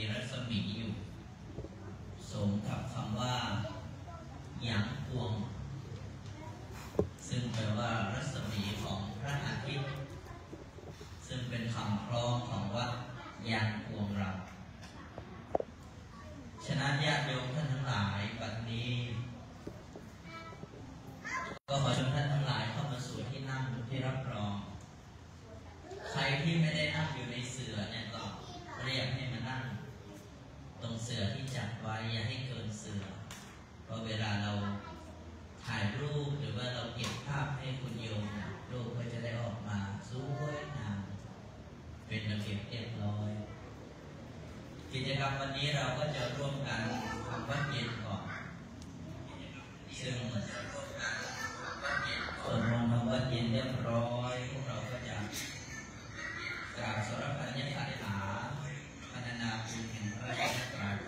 รัศมีอยู่สมกับคำว่าหยางพวงซึ่งแปลว่ารัศมีของพระอาทิตย์ซึ่งเป็นคำคล้องของวัดยางพวงเราฉะนั้นญาติโยมท่านทั้งหลายบัดนี้ก็ขอเชิญท่านทั้งหลายเข้ามาสู่ที่นั่งที่รับรองใครที่ไม่ได้นั่งอยู่ในเสื่อเนี่ยก็เรียกให้มานั่งตรงเสื่อที่จัดไว้อย่าให้เกินเสื่อเพราะเวลาเราถ่ายรูปหรือว่าเราเก็บภาพให้คุณโยมรูปก็จะได้ออกมาสวยงามเป็นระเบียบเรียบร้อยกิจกรรมวันนี้เราก็จะร่วมกันทำวัดเย็นก่อนซึ่งส่วนมนต์ทำวัดเย็นเรียบร้อยพวกเราก็จะกราบสรพันยคาถาพรรณนาคุณแห่งพระรัตนตรัย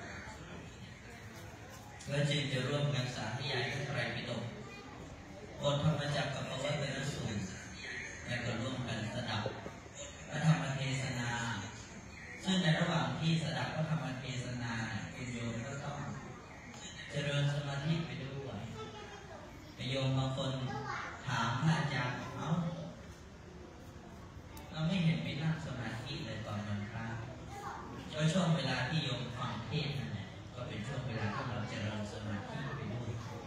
และจึงจะร่วมกันสาธยายพระไตรปิฎกบทธรรมจักรกับพระวัตนสูตรและก็ร่วมกันสดับพระธรรมเทศนาซึ่งในระหว่างที่สดับพระธรรมเทศนาคุณโยมก็ต้องเจริญสมาธิไปด้วยโยมบางคนถามพระอาจารย์เราไม่เห็นไปนั่งสมาธิเลยตอนวันพระก็ช่วงเวลาที่โยมฟังเทศน์นั่นแหละก็เป็นช่วงเวลาที่เราเจริญสมาธิไปด้วย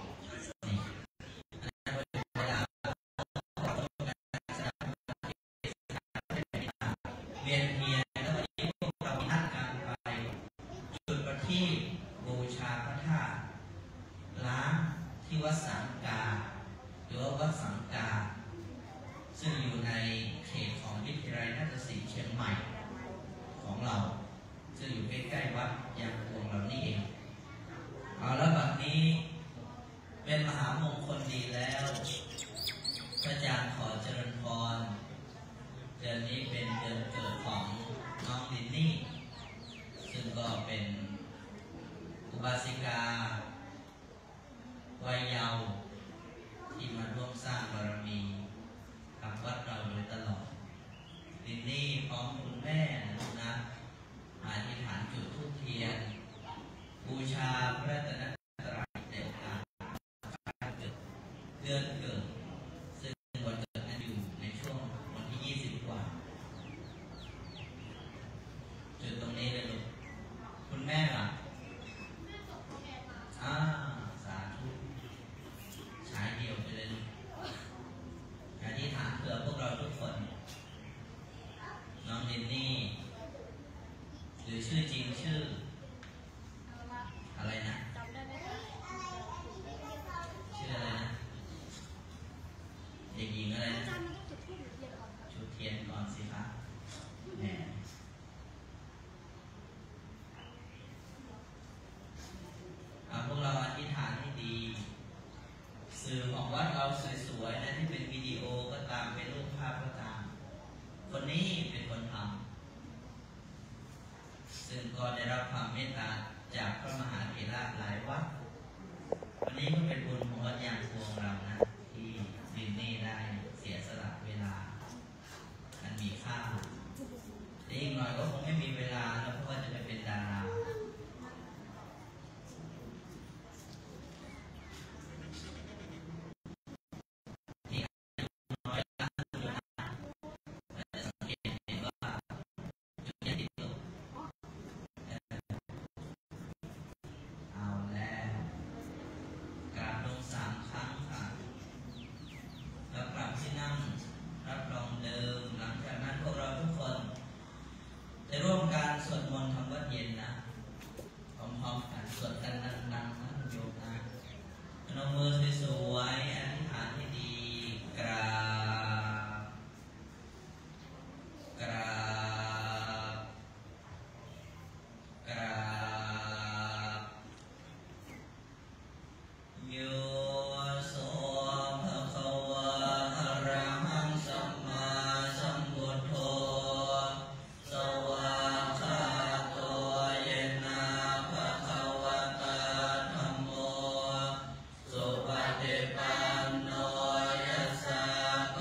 เวียนเทียนแล้ววันนี้พวกเรานัดกันไปจุดประทีปบูชาพระธาตุล้างที่วัดสังกาหรือว่าวัดสังกาซึ่งอยู่ในเขตของวิทยาลัยนาฏศิลป์เชียงใหม่ของเราซึ่งอยู่ใกล้ๆวัดยางพวงเรานี่เองเอาแล้วบัดนี้เป็นมหามงคลดีแล้วพระอาจารย์ขอเจริญพรเดือนนี้เป็นเดือนเกิดของน้องลินนี่ซึ่งก็เป็นอุบาสิกาวัยเยาว์ที่มาร่วมสร้างบารมีกับวัดเราโดยตลอดลินนี่พร้อมคุณแม่นะอธิษฐานจุดธูปเทียนบูชาพระรัตนตรัยในโอกาสเดือนเกิดซึ่งวันเกิดนั้นอยู่ในช่วงวันที่20 กว่าจุดตรงนี้เลยลูกคุณแม่ล่ะสาธุฉายเดียวไปเลยลูกอธิษฐานเผื่อพวกเราทุกคนน้องลินนี่หรือชื่อจริงชื่ออะไรนะชื่ออะไรนะเด็กหญิงอะไรนะจุดเทียนก่อนสิคะแหมพวกเราอธิษฐานให้ดีสื่อของวัดเราสวยๆนะที่เป็นวิดีโอก็ตามเป็นรูปภาพก็ตามคนนี้เป็นคนทำซึ่งก็ได้รับความเมตตาจากพระมหาเถระหลายวัดวันนี้ก็เป็นบุญของวัดยางพวงเรานะที่ดินนี่ได้เสียสละเวลาอันมีค่าแต่อีกหน่อยก็คงไม่มีเวลาแล้วเพราะว่าจะไปเป็นดาราสวดมนต์ทำวัดเย็นนะพร้อมๆกันสวดกันดังๆนะโยมนะพนมมือสวยๆอธิษฐานให้ดีกราบกราบกราบโยโสภะคะวะอะระหังสัมมาสัมพุทโธสวะภ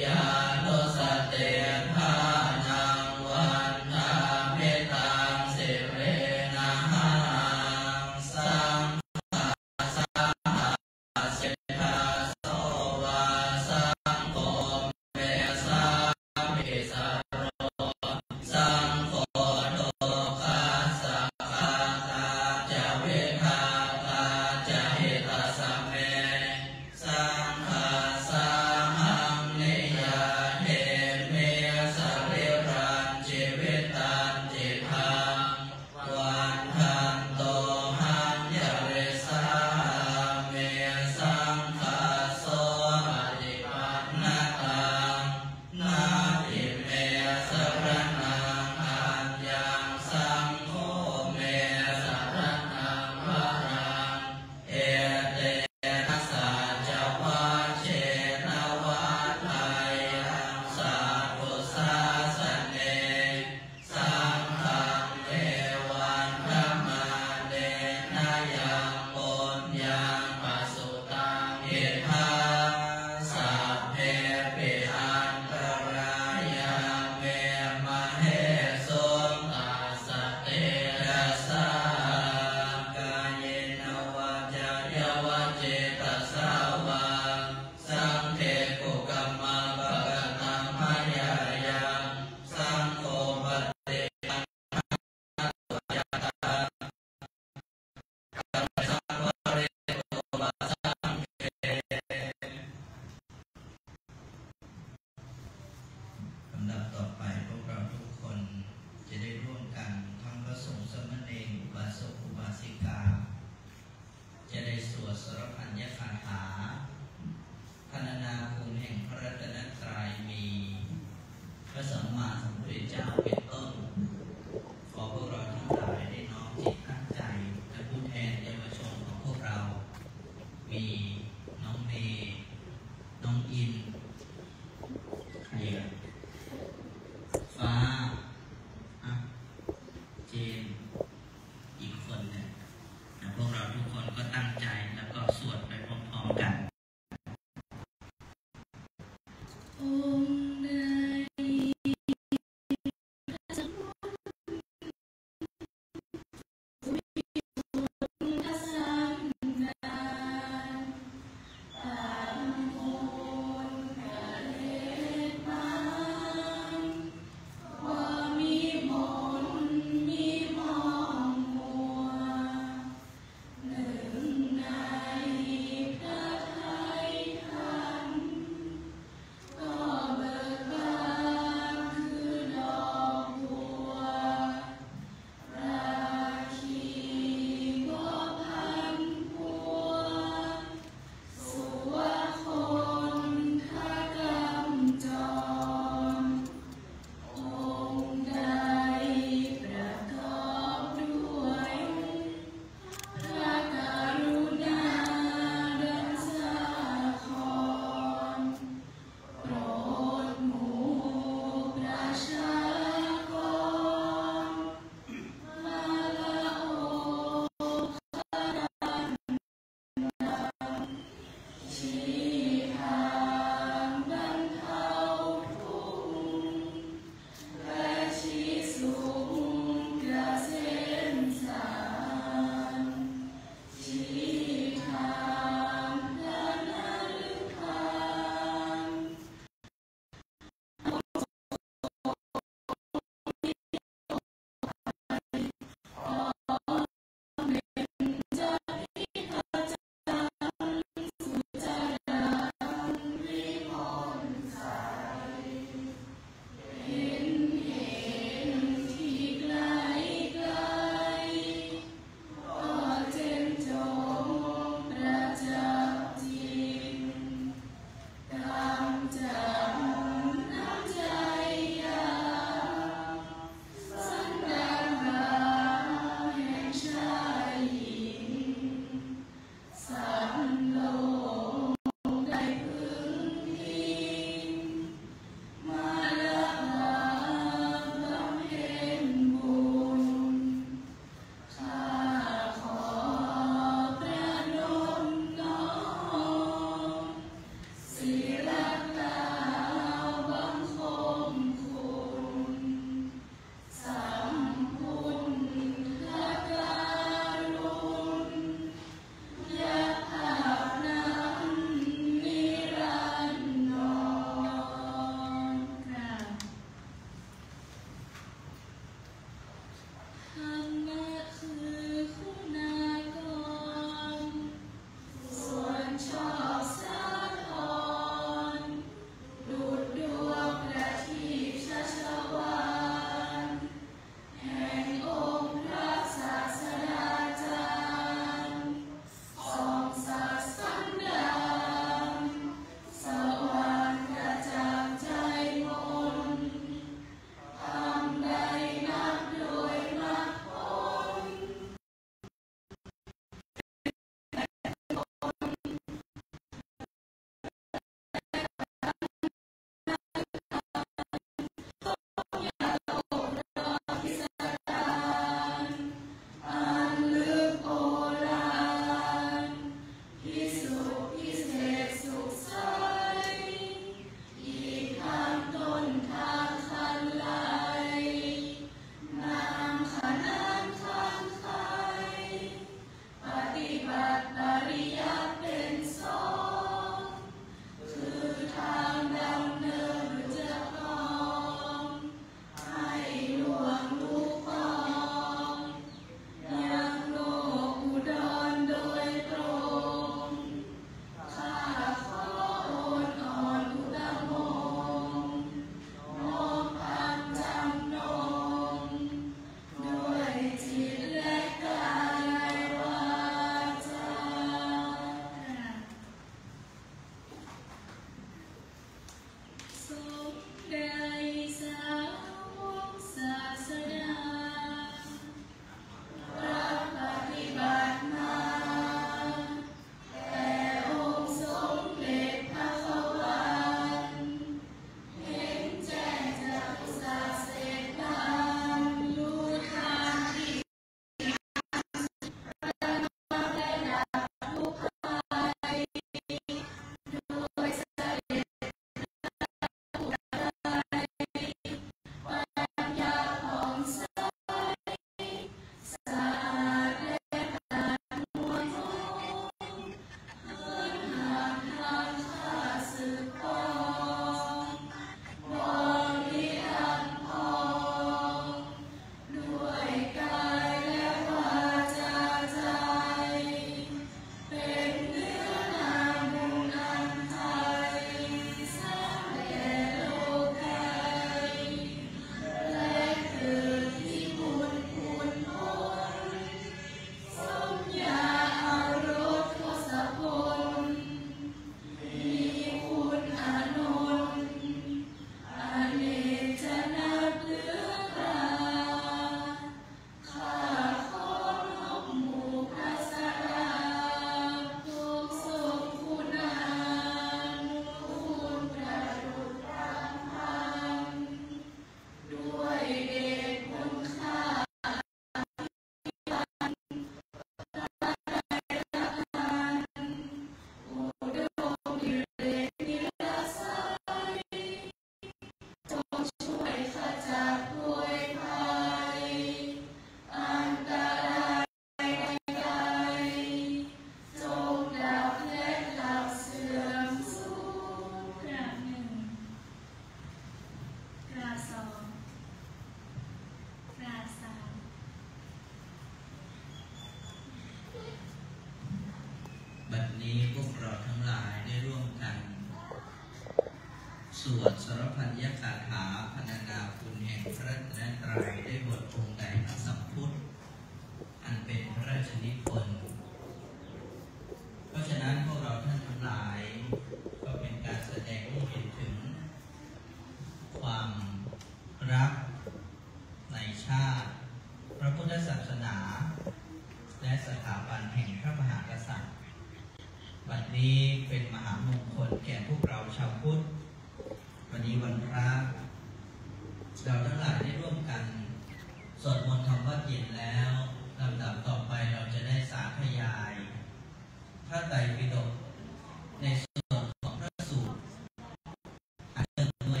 วดสรพัญญคาถาพรรณนาคุณแห่งพระรัตนตรัยได้บทองค์ใดทั้งสัมพุทธอันเป็นพระราชนิพนธ์เพราะฉะนั้นพวกเราท่านทั้งหลายก็เป็นการแสดงให้เห็นถึงความรักในชาติพระพุทธศาสนาและสถาบันแห่งพระมหากษัตริย์วันนี้เป็นมหามงคลแก่พวกเราชาวพุทธวันนี้วันพระเราทั้งหลายได้ร่วมกันสวดมนต์ทำวัดเย็นแล้วลำดับต่อไปเราจะได้สาธยายพระไตรปิฎกในส่วนของพระสูตรอันเนื่องด้วย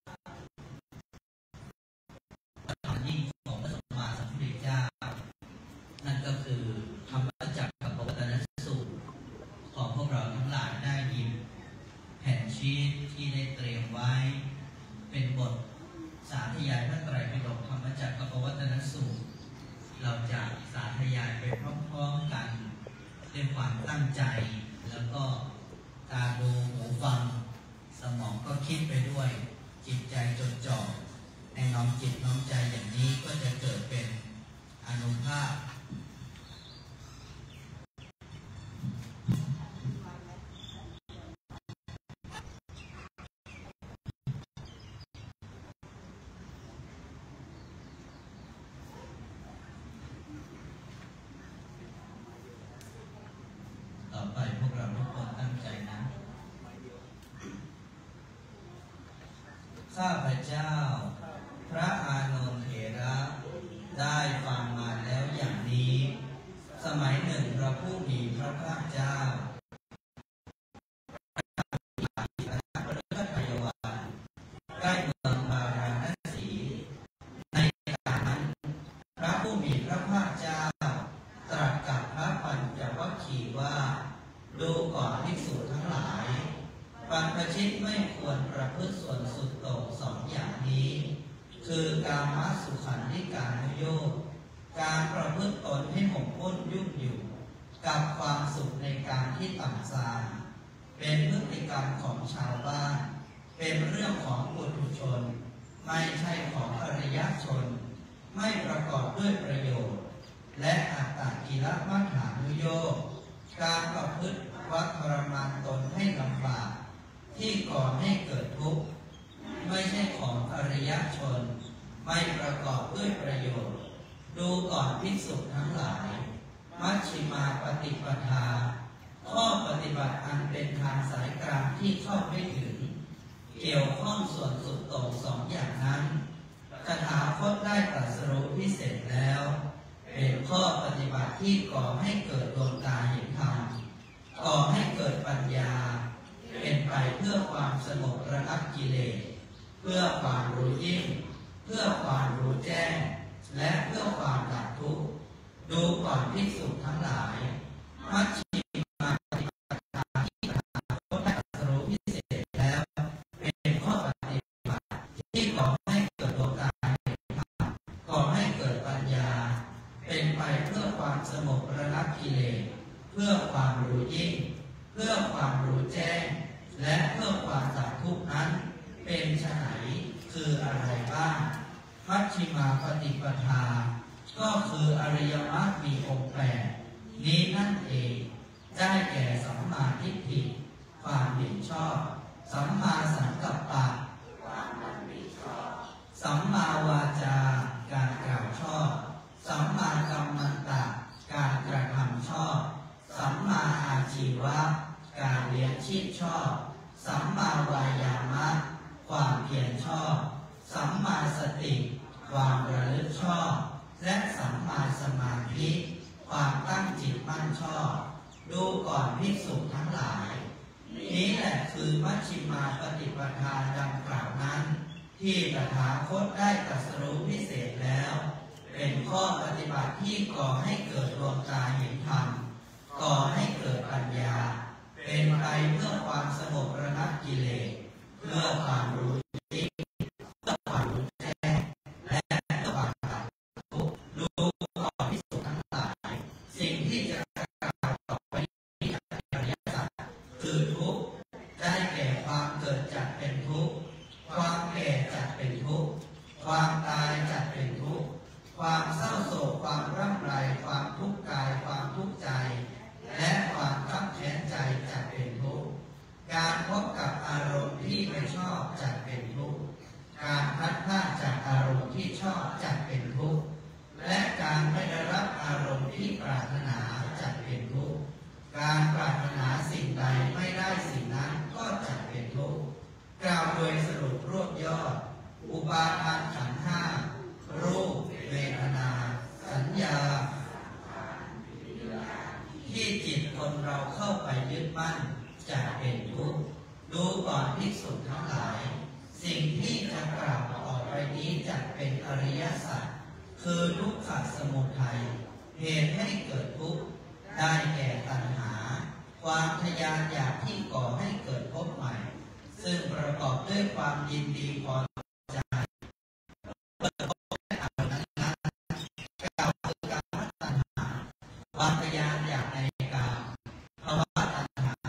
ธรรมยิ่งของพระสัมมาสัมพุทธเจ้านั่นก็คือธรรมจักรกับปวัตตนสูตรของพวกเราทั้งหลายได้หยิบแผ่นชีทที่ได้เตรียมไว้เป็นบทสาธยายพระไตรปิฎกธรรมจักรกับปวัตตนสูตรเราจะสาธยายไปพร้อมๆกันด้วยความตั้งใจแล้วก็ตาดูหูฟังสมองก็คิดไปด้วยจิตใจจดจ่อในน้อมจิตน้อมใจอย่างนี้ก็จะเกิดเป็นอานุภาพต่อไปพวกเราทุกคนตั้งใจนะข้าพเจ้าพระอานนท์เถระได้ฟังมาแล้วอย่างนี้สมัยหนึ่งพระผู้มีพระภาคเจ้าใกล้เมืองพาราณสีในการนั้นพระผู้มีพระภาคเจ้าตรัสกับพระปัญจวัคคีย์ว่าดูก่อนภิกษุทั้งหลายบรรพชิตไม่ควรประพฤติส่วนสุดโต่งสองอย่างนี้คือกามสุขันธิการนุโยคการประพฤติตนให้หมกมุ่นยุ่งอยู่กับความสุขในการที่ต่ำทรามเป็นพฤติกรรมของชาวบ้านเป็นเรื่องของปุถุชนไม่ใช่ของอริยชนไม่ประกอบด้วยประโยชน์และอัตตกิลมัฏฐานุโยคการประพฤติวัดทรมานตนให้ลำบากที่ก่อให้เกิดทุกข์ไม่ใช่ของอริยชนไม่ประกอบด้วยประโยชน์ดูก่อนภิกษุทั้งหลายมัชฌิมาปฏิปทาข้อปฏิบัติอันเป็นทางสายกลางที่เข้าไม่ถึงเกี่ยวข้องส่วนสุดโต่งสองอย่างนั้นตถาคตได้ตรัสรู้พิเศษแล้วเป็นข้อปฏิบัติที่ก่อให้เกิดดวงตาเห็นธรรมก่อให้เกิดปัญญาเป็นไปเพื่อความสงบระงับกิเลสเพื่อความรู้ยิ่งเพื่อความรู้แจ้งและเพื่อความดับทุกข์ดูก่อนภิกษุทั้งหลายมัชฌิมาปฏิปทาที่ตถาคตได้ตรัสรู้พิเศษแล้วเป็นข้อปฏิบัติที่ก่อให้เกิดดวงตาเห็นธรรมก่อให้เกิดปัญญาเป็นไปเพื่อความสงบระงับกิเลสเพื่อความรู้ยิ่งเพื่อความรู้แจ้งและเพื่อความดับทุกข์นั้นเป็นไฉนคืออะไรบ้างมัชฌิมาปฏิปทาก็คืออริยมรรคมีองค์แปดนี้นั่นเองได้แก่สัมมาทิฏฐิความเห็นชอบสัมมาสังกัปปะความดำริชอบสัมมาวาจาการกล่าวชอบสัมมากัมมันตะการกระทำชอบสัมมาอาชีวะการเลี้ยงชีพชอบสัมมาวายามะความเพียรชอบสัมมาสติความระลึกชอบและสัมมาสมาธิความตั้งจิตมั่นชอบดูก่อนภิกษุทั้งหลายนี้แหละคือมัชฌิมาปฏิปทาดังกล่าวนั้นที่ตถาคตได้ตรัสรู้พิเศษแล้วเป็นข้อปฏิบัติที่ก่อให้เกิดดวงตาเห็นธรรมก่อให้เกิดปัญญาเป็นไปเพื่อความสงบระงับกิเลสเพื่อความรู้ยิ่งเพื่อความรู้แจ้งและเพื่อความดับทุกข์ดูก่อนภิกษุทั้งหลายสิ่งที่จะกล่าวต่อไปนี้อริยสัจคือทุกข์ได้แก่ความเกิดจากเป็นทุกข์รารถนาจักเป็นทุกข์การปรารถนาสิ่งใดไม่ได้สิ่งนั้นก็จักเป็นทุกข์กล่าวโดยสรุปรวบยอดอุปาทานขันธ์ห้ารูปเวทนาสัญญาที่จิตคนเราเข้าไปยึดมั่นจะเป็นทุกข์ดูก่อนภิกษุทั้งหลายสิ่งที่จะกล่าวต่อไปนี้จะเป็นอริยสัจคือทุกขสมุทัยเหตุให้เกิดทุกข์ได้แก่ตัณหาความทยานอยากที่ก่อให้เกิดภพใหม่ซึ่งประกอบด้วยความยินดีพอใจความทยานอยากในกามภาวะตัณหา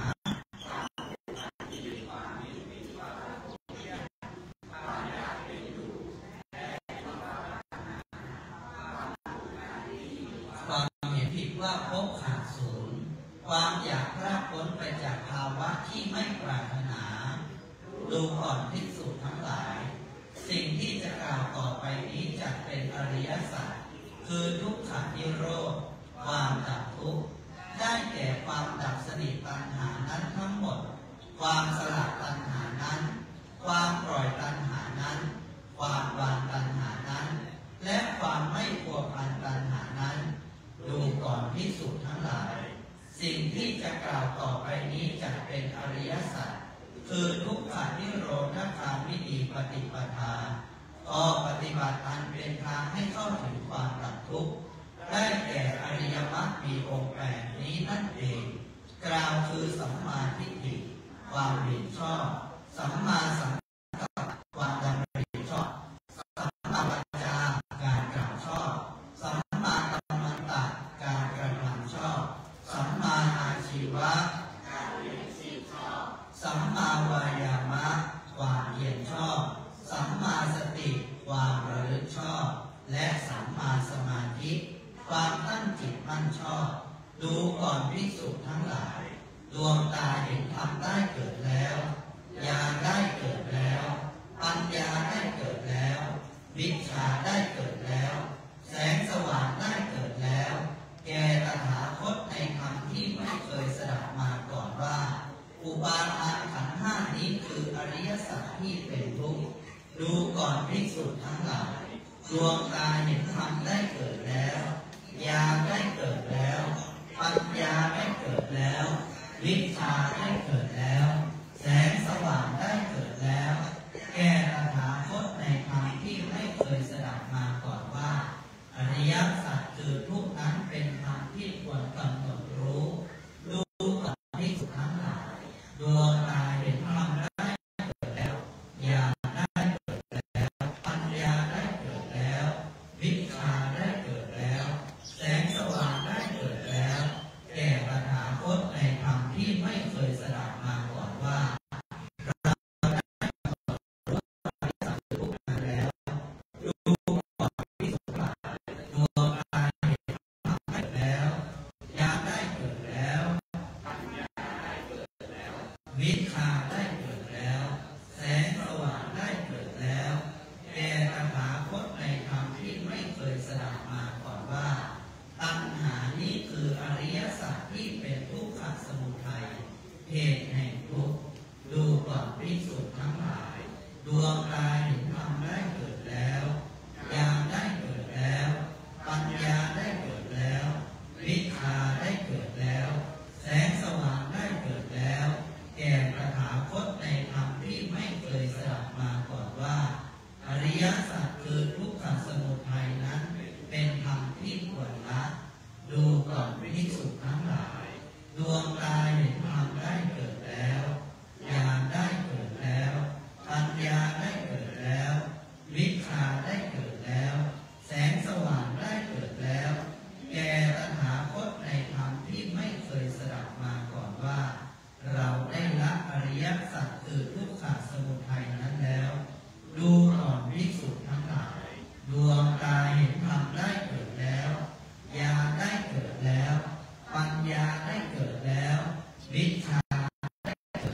ความเห็นผิดว่าภพขาดศูนย์ความอยากพลาดพ้นไปจากภาวะที่ไม่ปรารถนาดูก่อนภิกษุทั้งหลายสิ่งที่จะกล่าวต่อไปนี้จะเป็นอริยสัจคือทุกขนิโรธความดับทุกข์ได้แก่ความดับสนิทตัณหานั้นทั้งหมดความสละตัณหานั้นความปล่อยตัณหานั้นความวางตัณหานั้นและความไม่พัวพันตัณหานั้นดูก่อนภิกษุทั้งหลายสิ่งที่จะกล่าวต่อไปนี้จะเป็นอริยสัจคือทุกขนิโรธคามินีปฏิปทาข้อปฏิบัติอันเป็นทางให้เข้าถึงความดับทุกข์ได้แก่อริยมรรคมีองค์8นี้นั่นเองกล่าวคือสัมมาทิฏฐิความเห็นชอบสัมมาสังกัปปะความดำริชอบสัมมาวาจาการกล่าวชอบสัมมากัมมันตะการกระทำชอบสัมมาอาชีวะการเลี้ยงชีพชอบสัมมาวายามะความเพียรชอบสัมมาสติความระลึกชอบและสัมมาสมาธิความตั้งจิตมั่นชอบดูก่อนภิกษุทั้งหลายดวงตาเห็นธรรมได้เกิดแล้วญาณได้เกิดแล้วปัญญาได้เกิดแล้ววิชชาได้เกิดแล้วแสงสว่างได้เกิดแล้วแก่ตถาคตในธรรมที่ไม่เคยสดับมาก่อนว่าอุปาทานขันธ์ห้านี้คืออริยสัจที่เป็นทุกข์ดูก่อนภิกษุทั้งหลายดวงตาเห็นธรรมได้เกิดแล้วญาณได้เกิดแล้วปัญญาได้เกิดแล้ววิชชาได้เกิดแล้วแสงสว่างได้เกิดแล้วแก่ตถาคตในธรรมที่ไม่เคยสดับมาก่อนว่าอริยสัจคือทุกข์นั้นเป็นธรรมที่ควรกำหนดรู้ดูก่อนภิกษุทั้งหลายดวงตาเห็นธรรมได้เกิดแล้วญาณได้เกิดแล้วปัญญาได้เกิดแล้ววิชชาได้เกิดแล้วแสงสว่างได้เกิดแล้วแก่ตถาคตในธรรมที่ไม่เคยสดับมาก่อนว่าเราได้รู้อริยสัจทุกข์นั้นแล้วดูก่อนภิกษุทั้งหลายดวงตาเห็นธรรมได้เกิดแล้วญาณได้เกิดแล้วปัญญาได้เกิดแล้ววิชชาได้เกิดแล้วแสงสว่างได้เกิดแล้วแก่ตถาคตในธรรมที่ไม่เคยสดับมาก่อนว่าตัณหานี้คืออริยสัจที่เป็นทุกขสมุทัยเหตุแห่งทุกข์ดูก่อนภิกษุทั้งหลายดวงตาเห็นธรรมได้เกิดแล้วญาณได้เกิดแล้วปัญญาได้เกิดแล้ววิชชาได้เกิดแล้วแสงสว่างได้เกิดแล้วแก่ตถาคตในธรรมที่ไม่เคยสดับมาก่อนว่าอริยสัจคือทุกขสมุทัยนั้นเป็นธรรมที่ควรละดูก่อนภิกษุทั้งหลายดวงตาเห็นธรรมได้เกิดแล้วญาณได้เกิดแล้วปัญญาได้เกิดแล้ววิชชาได้เกิดแล้วแสงสว่างได้เกิดแล้วแก่ตถาคตในธรรมที่ไม่เคยสดับมาก่อนว่าเราได้ละอริยสัจคือทุกขสมุทัยนั้นแล้วดูก่อนภิกษุทั้งหลายดวงตาเห็นธรรมได้เกิดแล้วญาณได้เกิดแล้วปัญญาได้เกิดแล้ววิชชาได้เกิด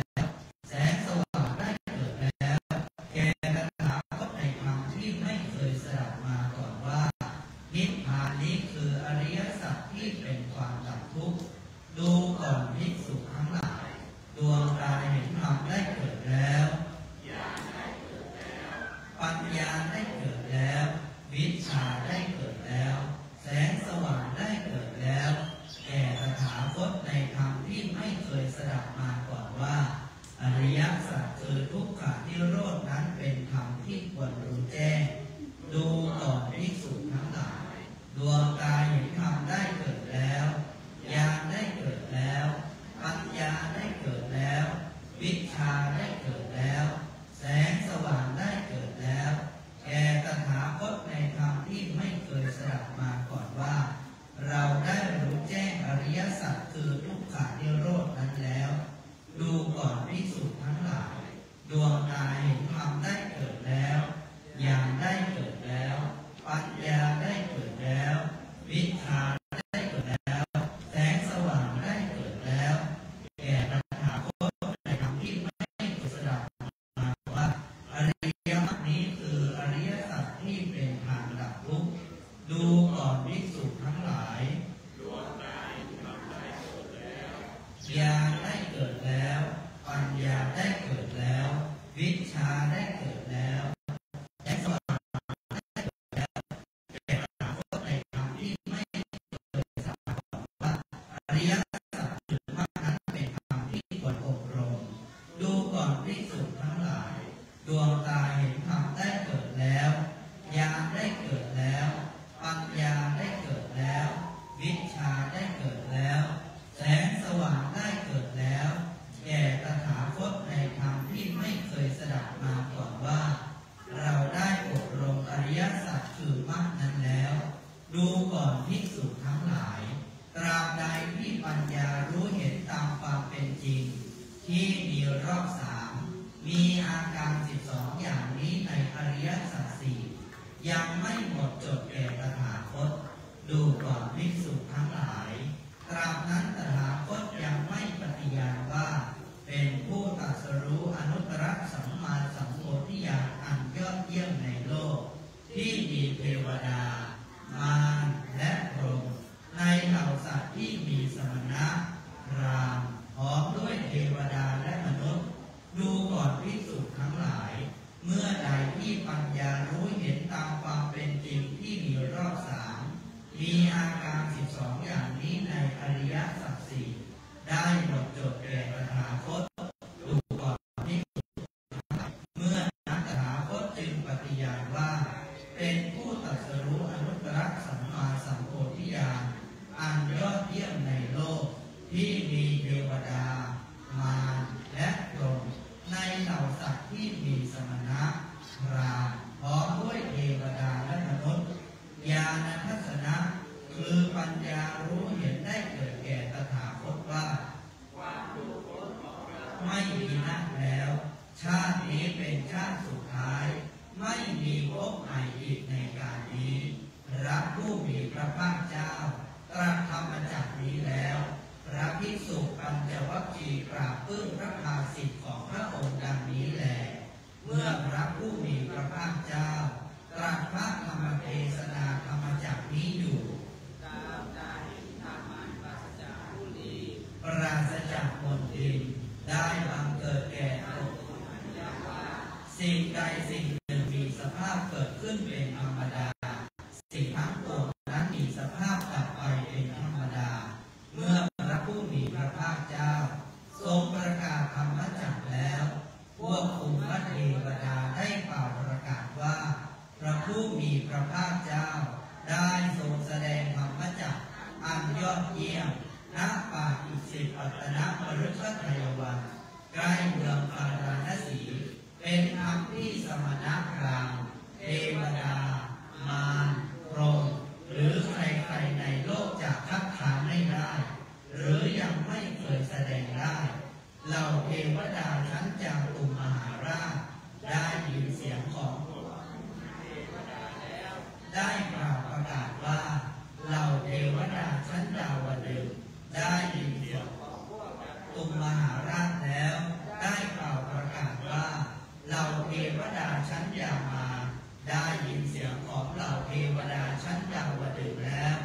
ยสดับมาก่อนว่าอริยสัจคือทุกขนิโรธนั้นเป็นธรรมที่ควรรู้แจ้งดูก่อนภิกษุทั้งหลายดวงตาเห็นธรรมได้เกิดแล้วญาณได้เกิดแล้วปัญญาได้เกิดแล้ววิชาได้เกิดแล้วแสงสว่างได้เกิดแล้วแก่ตถาคตในธรรมที่ไม่เคยสดับมาก่อนว่าเราได้รู้แจ้งอริยสัจคือทุกขนิโรธนั้นแล้วดูก่อนภิกษุทั้งหลายดวงตาเห็นธรรมได้เกิดแล้วญาณได้เกิดแล้วปัญญาได้เกิดแล้ววิชาได้เกิดแล้วแสงสว่างได้เกิดแล้วแก่ตถาคตในธรรมที่ไม่เคยสดับมาว่าอริยมรรคนี้คืออริยสัจที่เป็นทางดับทุกข์ดูก่อนภิกษุทั้งหลายดวงตาเห็นธรรมได้เกิดแล้วญาณได้เกิดแล้วปัญญาได้เกิดแล้ววิชาได้เกิดแล้วแสงสว่างได้เกิดแล้วแก่ตถาคตในธรรมที่ไม่เคยสดับมาว่าอริยสัจคือมรรคนั้นเป็นธรรมที่ควรอบรมดูก่อนภิกษุทั้งหลายดวงตาเห็นธรรมได้เกิดแล้วญาณได้เกิดแล้วปัญญาได้เกิดแล้ววิชาได้เกิดแล้วแสงสว่างได้เกิดแล้วแก่ตถาคตในธรรมที่ไม่เคยสดับมาก่อนว่าเราได้อบรมอริยสัจคือมรรคนั้นแล้วดูก่อนภิกษุทั้งหลายตราบใดที่ปัญญารู้เห็นตามความเป็นจริงที่มีรอบสามมีอาการ12อย่างนี้ในอริยสัจสี่ยังไม่หมดจดแก่ตถาคตดูก่อนภิกษุทั้งหลายตราบนั้นตถาคตยังไม่ปฏิญาณว่าเป็นผู้ตรัสรู้อนุตตรสัมมาสัมโพธิญาณอันยอดเยี่ยมในโลกที่มีเทวดามารและพรหมในเหล่าสัตว์ที่มีสมณะพราหมณ์พร้อมด้วยเทวดาและมนุษย์ดูก่อนภิกษุทั้งหลายเมื่อใดที่ปัญญารู้เห็นตามความเป็นจริงที่มีรอบสามมีอาการ12อย่างนี้ในอริยสัจสี่ได้หมดจดแก่ตถาคตดูก่อนภิกษุเมื่อนั้นตถาคตจึงปฏิญาณว่าเป็นผู้ตรัสรู้อนุตตรสัมมาสัมโพธิญาณอันยอดเยี่ยมในโลกที่มีเทวดามารและพรหมในเหล่าสัตว์ที่มีสมณะพราหมณ์พร้อมด้วยเทวดาและมนุษย์ญาณทัศนะคือปัญญารู้เห็นได้เกิดแก่ตถาคตว่าไม่มีนักแล้วชาตินี้เป็นชาติสุดท้ายไม่มีภพใหม่อีกในการนี้พระผู้มีพระภาคเจ้าตรัสธรรมจักรนี้แล้วพระภิกษุปัญจวัคคีย์กราบปลื้มพระภาสิทธิ์ของพระองค์ดังนี้แลเมื่อพระผู้มีพระภาคเจ้าตรัสพระธรรมเทศนาธรรมจักรนี้อยู่ปราศจากมลทินได้บังเกิดแก่สิ่งใดสิ่งหนึ่งมีสภาพเกิดขึ้นเป็นธรรมดาสิ่งทั้งปวงนั้นมีสภาพดับไปเป็นธรรมดาเมื่อพระผู้มีพระภาคเจ้าทรงประกาศธรรมจักรแล้วพวกภูมิเทวดาได้เป่าประกาศว่าพระผู้มีพระภาคเจ้าได้ทรงแสดงธรรมจักรอันยอดเยี่ยมณป่าอิสิปตนมฤคทายวันใกล้เมืองพาราณสีเป็นธรรมที่สมณพราหมณ์เทวดามารพรหมหรือใครๆในโลกจะคัดค้านไม่ได้หรือยังไม่เคยแสดงได้เหล่าเทวดาชั้นจาตุมหาราชได้ยินเสียงของได้กล่าวประกาศว่าเหล่าเทวดาชั้นดาวดึงส์ได้ยินเสียงของตุมมหาราชแล้วได้กล่าวประกาศว่าเหล่าเทวดาชั้นยามาได้ยินเสียงของเหล่าเทวดาชั้นดาวดึงส์แล้ว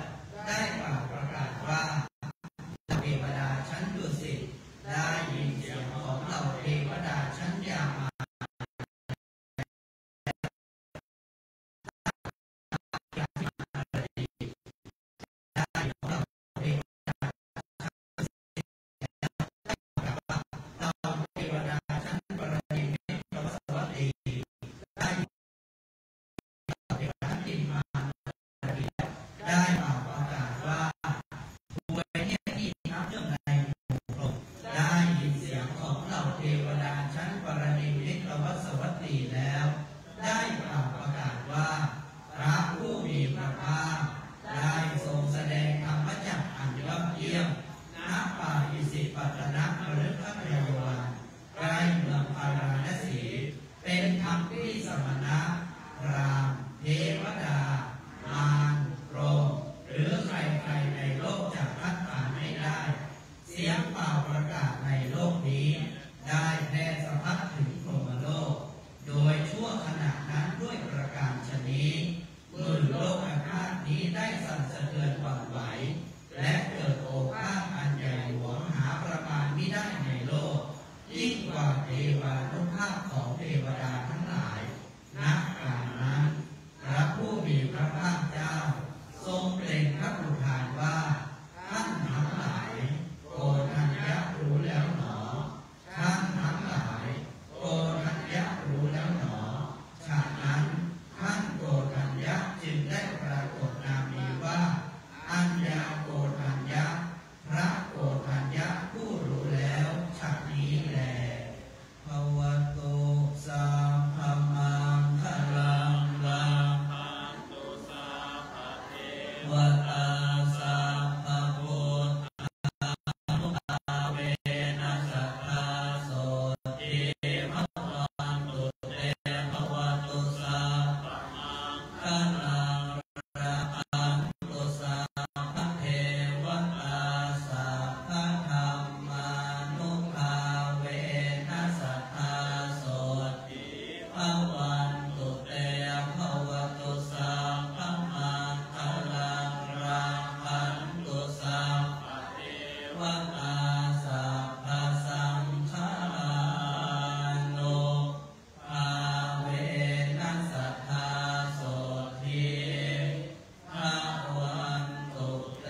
ปัตตนมฤคทายวันใกล้เมืองพาราณสีเป็นธรรมที่สมณะพราหมณ์เทวดามารพรหมหรือใครๆในโลกจะคัดค้านไม่ได้เสียงเป่าประกาศในโลกนี้ได้แพร่สะพัดถึงพรหมโลกโดยชั่วขณะนั้นด้วยประการฉะนี้มื่อโลกอาฆาตนี้ได้สั่นสะเทือนหวั่นไหวและเกิดโอภาสอันใหญ่หลวงหาประมาณมิได้ในโลกยิ่งกว่าเทวานุภาพของเทวดาทั้งหลายณการนั้นพระผู้มีพระภาคเจ้าทรงเปล่งพระอุทานว่าท่านทั้งหลายโกฏัญญะรู้แล้วหนอท่านทั้งหลายโกฏัญญะรู้แล้วหนอฉะนั้นท่านโกฏัญญะจึงได้ปรากฏนามนี้ว่าอัญญาโกฏัญญะพระโกฏัญญะผู้รู้แล้วฉะนี้แลภวตุสัพพมังคลังลังตุสัพพเทวตาสัพพพุทธานุภาเวนัสสัทธาโสติภวันตุเตภวตุสัพพมังคลังรักตุสัพพเทวตาสัพพธรรมานุภาเวนัสสัทธาโสติภวันตุเตภวตุสัพพมังคลังรักตุสัพพเทวตาสัพพสังฆานุภาเวนัสสัทธาโสติภวันตุเต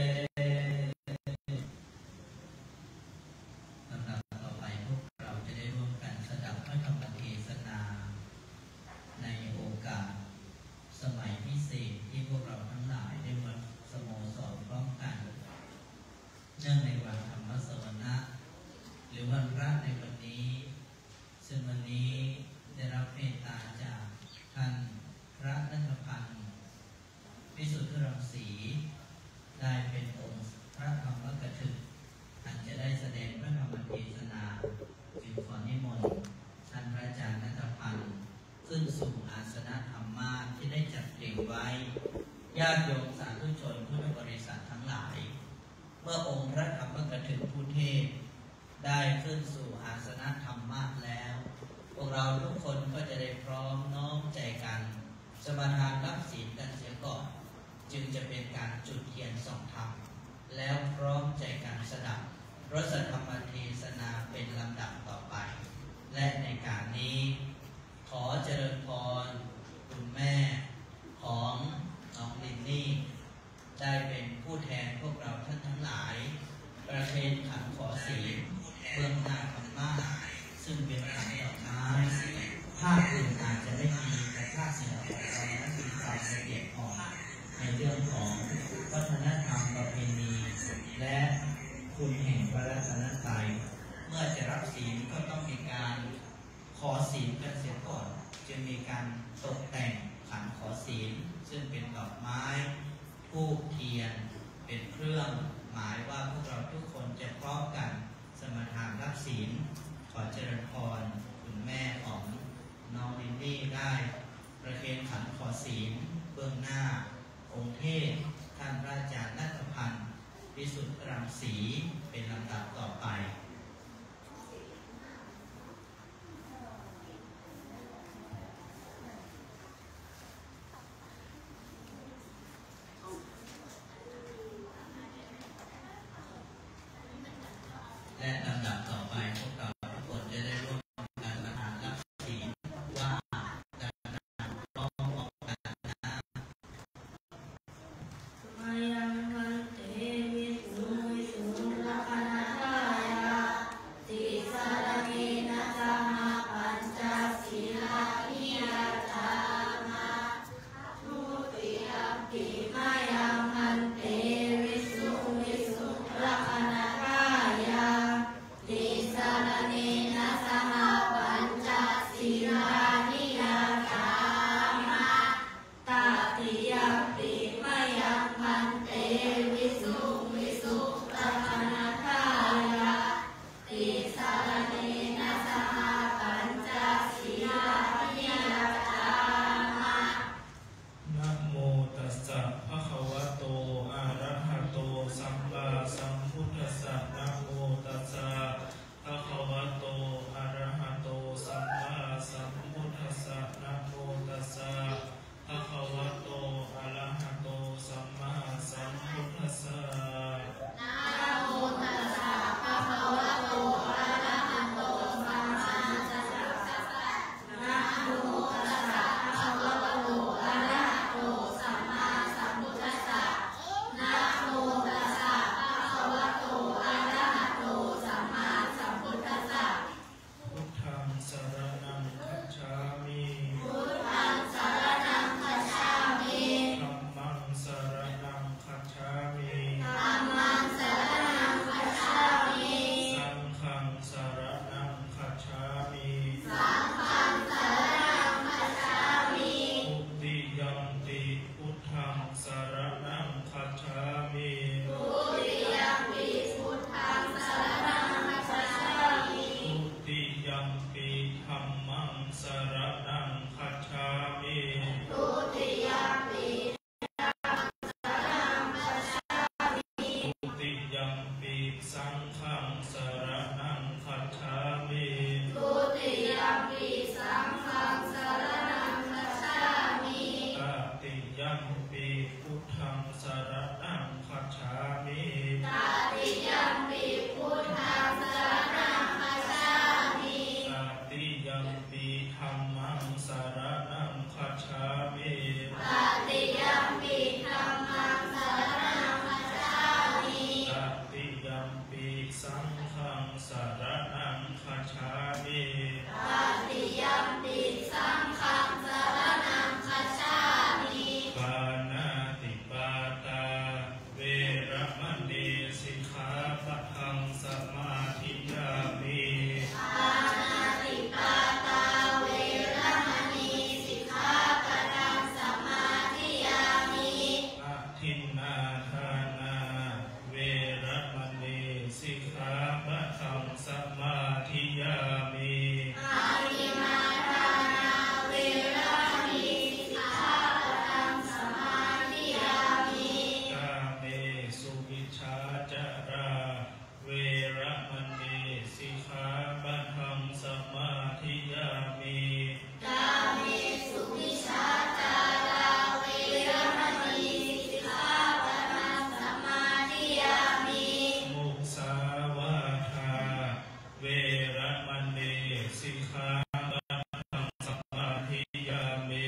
ลำดับต่อไปพวกเราจะได้ร่วมกันสดับพระธรรมเทศนาในโอกาสสมัยพิเศษที่พวกเราทั้งหลายได้มาสโมสรพร้อมกันเนื่องในวันธรรมสวนะหรือวันพระในวันนี้ซึ่งวันนี้ได้รับเมตตาจากท่านพระนัทพันธ์วิสุทธิรังสีได้เป็นองค์พระธรรมกถึกท่านจะได้แสดงพระธรรมเทศนาจึงขอนิมนต์ท่านพระอาจารย์นัทพันธ์ขึ้นสู่อาสนะธรรมาสน์ที่ได้จัดเตรียมไว้ญาติโยมสาธุชนพุทธบริษัททั้งหลายเมื่อองค์พระธรรมกถึกผู้เทศได้ขึ้นสู่อาสนะธรรมาสน์แล้วพวกเราทุกคนก็จะได้พร้อมน้อมใจกันสมาทานรับศีลกันเสียก่อนจึงจะเป็นการจุดเทียนส่องธรรมแล้วพร้อมใจกันสดับพระธรรมเทศนาเป็นลำดับต่อไปและในการนี้ขอเจริญพรคุณแม่ของน้องลินนี่ได้เป็นผู้แทนพวกเราท่านทั้งหลายประเคนขันขอศีลเบื้องหน้าธรรมะซึ่งเป็นขันดอกไม้ภาคอื่นอาจจะไม่มีแต่ภาคศิลปะของเรานั้นมีความละเอียดอ่อนในเรื่องของวัฒนธรรมประเพณีและคุณแห่งพระรัตนตรัยเมื่อจะรับศีลก็ต้องมีการขอศีลกันเสียก่อนจึงมีการตกแต่งขันขอศีลซึ่งเป็นดอกไม้ธูปเทียนเป็นเครื่องหมายว่าพวกเราทุกคนจะพร้อมกันสมาทานรับศีลขอเจริญพรคุณแม่ของน้องลินนี่ได้ประเคนขันขอศีลเบื้องหน้าองค์เทพท่านพระอาจารย์นัทพันธ์วิสุทธิรังสีเป็นลำดับต่อไปและลำดับต่อไปพวกเราทุกคนจะได้ร่วมกันประทานรับศีลว่าการร้องออกกันนะมายังมันเตวิสุวิสุรักนาทายาติสารณีนะสหปัญจศีลานิยตามาทุติยมปิมายังมันเตวิสุวิสุรักนาทายายัมปิสังฆังสรณังคัจฉามิทุติยัมปิสังฆังสรณังคัจฉามิตติยัมปิพุทธังสรณังคัจฉามิตติยัมปิพุทธังสรณังคัจฉามิตติยัมปิธัมมังสรณังคัจฉามิตติยัมปิธัมมังสรณังคัจฉามิตติยัมปิสังฆังสรณังคัจฉามิตติยัมปิสังฆังสรณังคัจฉามิปานาติปาตาเวรมณีสิกขาปะทังสมาธิยามิปานาติปาตาเวรมณีสิกขาปะทังสมาธิยามิอะทินนาทานาเวรมณีสิกขาปะทังสมาธิยามิอาทินนาทานาเวรมณีสิกขาปะทังสมาธิยามิกาเมสุวิชาจาราเวรมณีสิกขาปะทังสมาธิยามิกาเมสุวิชาจาราเวรมณีสิกขาปะทังสมาธิยามิมุสาวาทาเวรมณีสิกขาปะทังสมาธิยามิ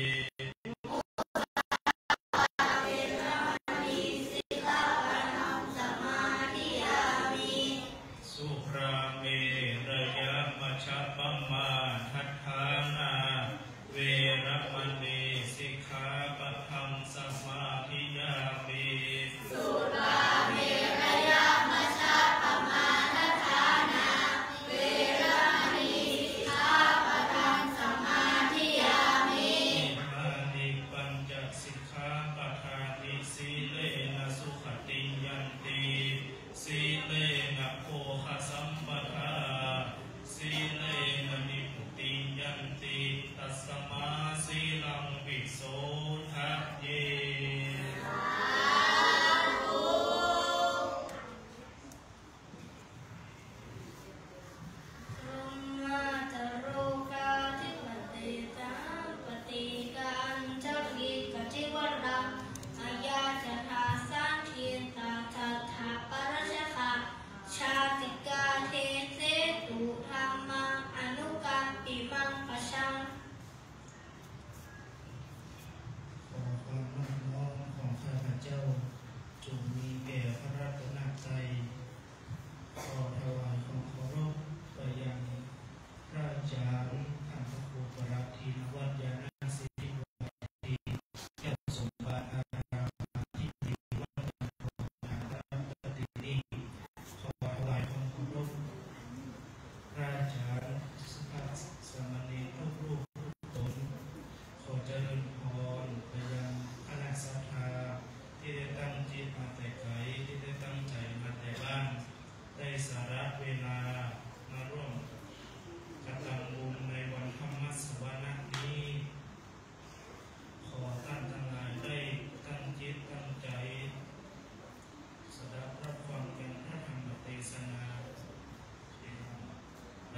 เวรมณีสิกขาปะทังสมาธิยามิสุราเมระยะมัชฌัปปมาทัฏฐานาเวรมณีสิกขาปะทังสมาธิยามิสุราเมรยะมัชฌัปปมาทัฏฐานาเวรมณีสิกขาปะทังสมาธิยามิอิมานิปัญจสิกขาปะทานิสีเลนะสุขติยันติสีเลนะโภคสัมปทาสีเลนะนิพพุติยันติตัสมาสีลังวิโสทะเยรุมมาตโรกาธิปติตังปฏิกันทกิกติวรังอายาจทาสันทิตาทัฏฐปรชคะชาติกาเทเสตุธรรมังอนุกัมปิมังปะชังขอความนอบน้อมของข้าพเจ้าจงมีแด่พระรัตนตรัยขอถวายความเคารพไปยังพระอาจารย์ท่านพระครูประหลัดธีนวัฒน์ยานาสิริวัฒน์เจ้าสมบัติอารามที่ดีวัดหาตามปฏินี้ขอถวายความเคารพพระอาจารย์สุภาพสามเณรทุกรูปทุกตนขอเจริญพรไปยังคณะศรัทธาที่ได้ตั้งจิตมาแต่ไกลที่ได้ตั้งใจมาแต่บ้านได้สาระเวลามาร่วมกระทำบุญในวันธรรมสวนะนี้ขอท่านทั้งหลายได้ตั้งจิตตั้งใจสดับรับฟังเป็นพระธรรมเทศนาใน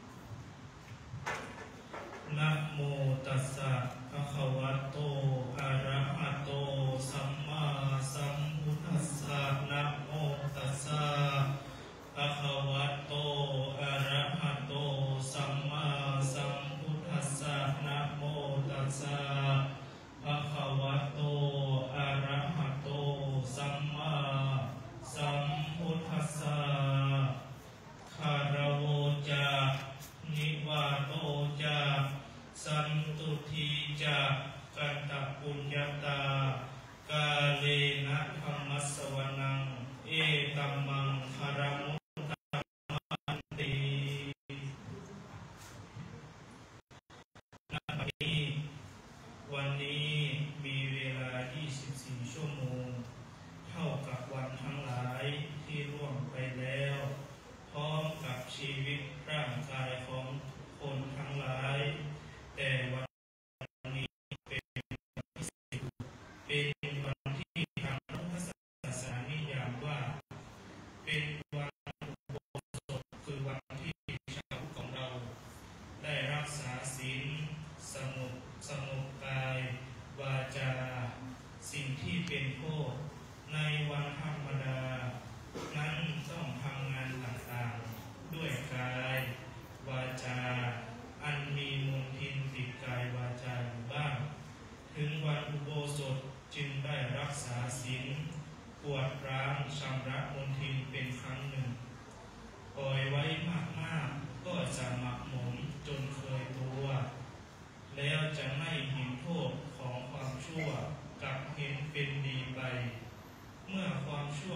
นะโมตัสสะภะคะวะโตอะระหะโตสัมมาสัมพุทธัสสะนะโมตัสสะภะคะวะโตอะระหะโตสัมมาสัมพุทธัสสะนะโมตัสสะภะคะวะโตอะระหะโตสัมมาสัมพุทธัสสะคารโวจานิวาโตจาสันตุทีจากันตปุญญาตากาเลนะธรรมสวนังเอตัมมังคารมุตตมันติณบัดนี้วันนี้มีเวลา24ชั่วโมงเท่ากับวันทั้งหลายที่ล่วงไปแล้วพร้อมกับชีวิตร่างกายของคนทั้งหลายแต่วันนี้เป็นวันที่ทางพระพุทธศาสนานิยามว่าเป็นวันอุโบสถคือวันที่ชาวพุทธของเราได้รักษาศีลสงบกายวาจาสิ่งที่เป็นโทษในวันธรรมดานั้นต้องทำงานต่างๆด้วยกายวาจาอันมีมลทินติดกายวาจาอยู่บ้างถึงวันอุโบสถจึงได้รักษาศีลปวดร้างชำระมลทินเป็นครั้งหนึ่งปล่อยไว้มากๆก็จะหมักหมมจนเคยตัวแล้วจะไม่เห็นโทษของความชั่วกับเห็นเป็นดีไปเมื่อเห็นความชั่ว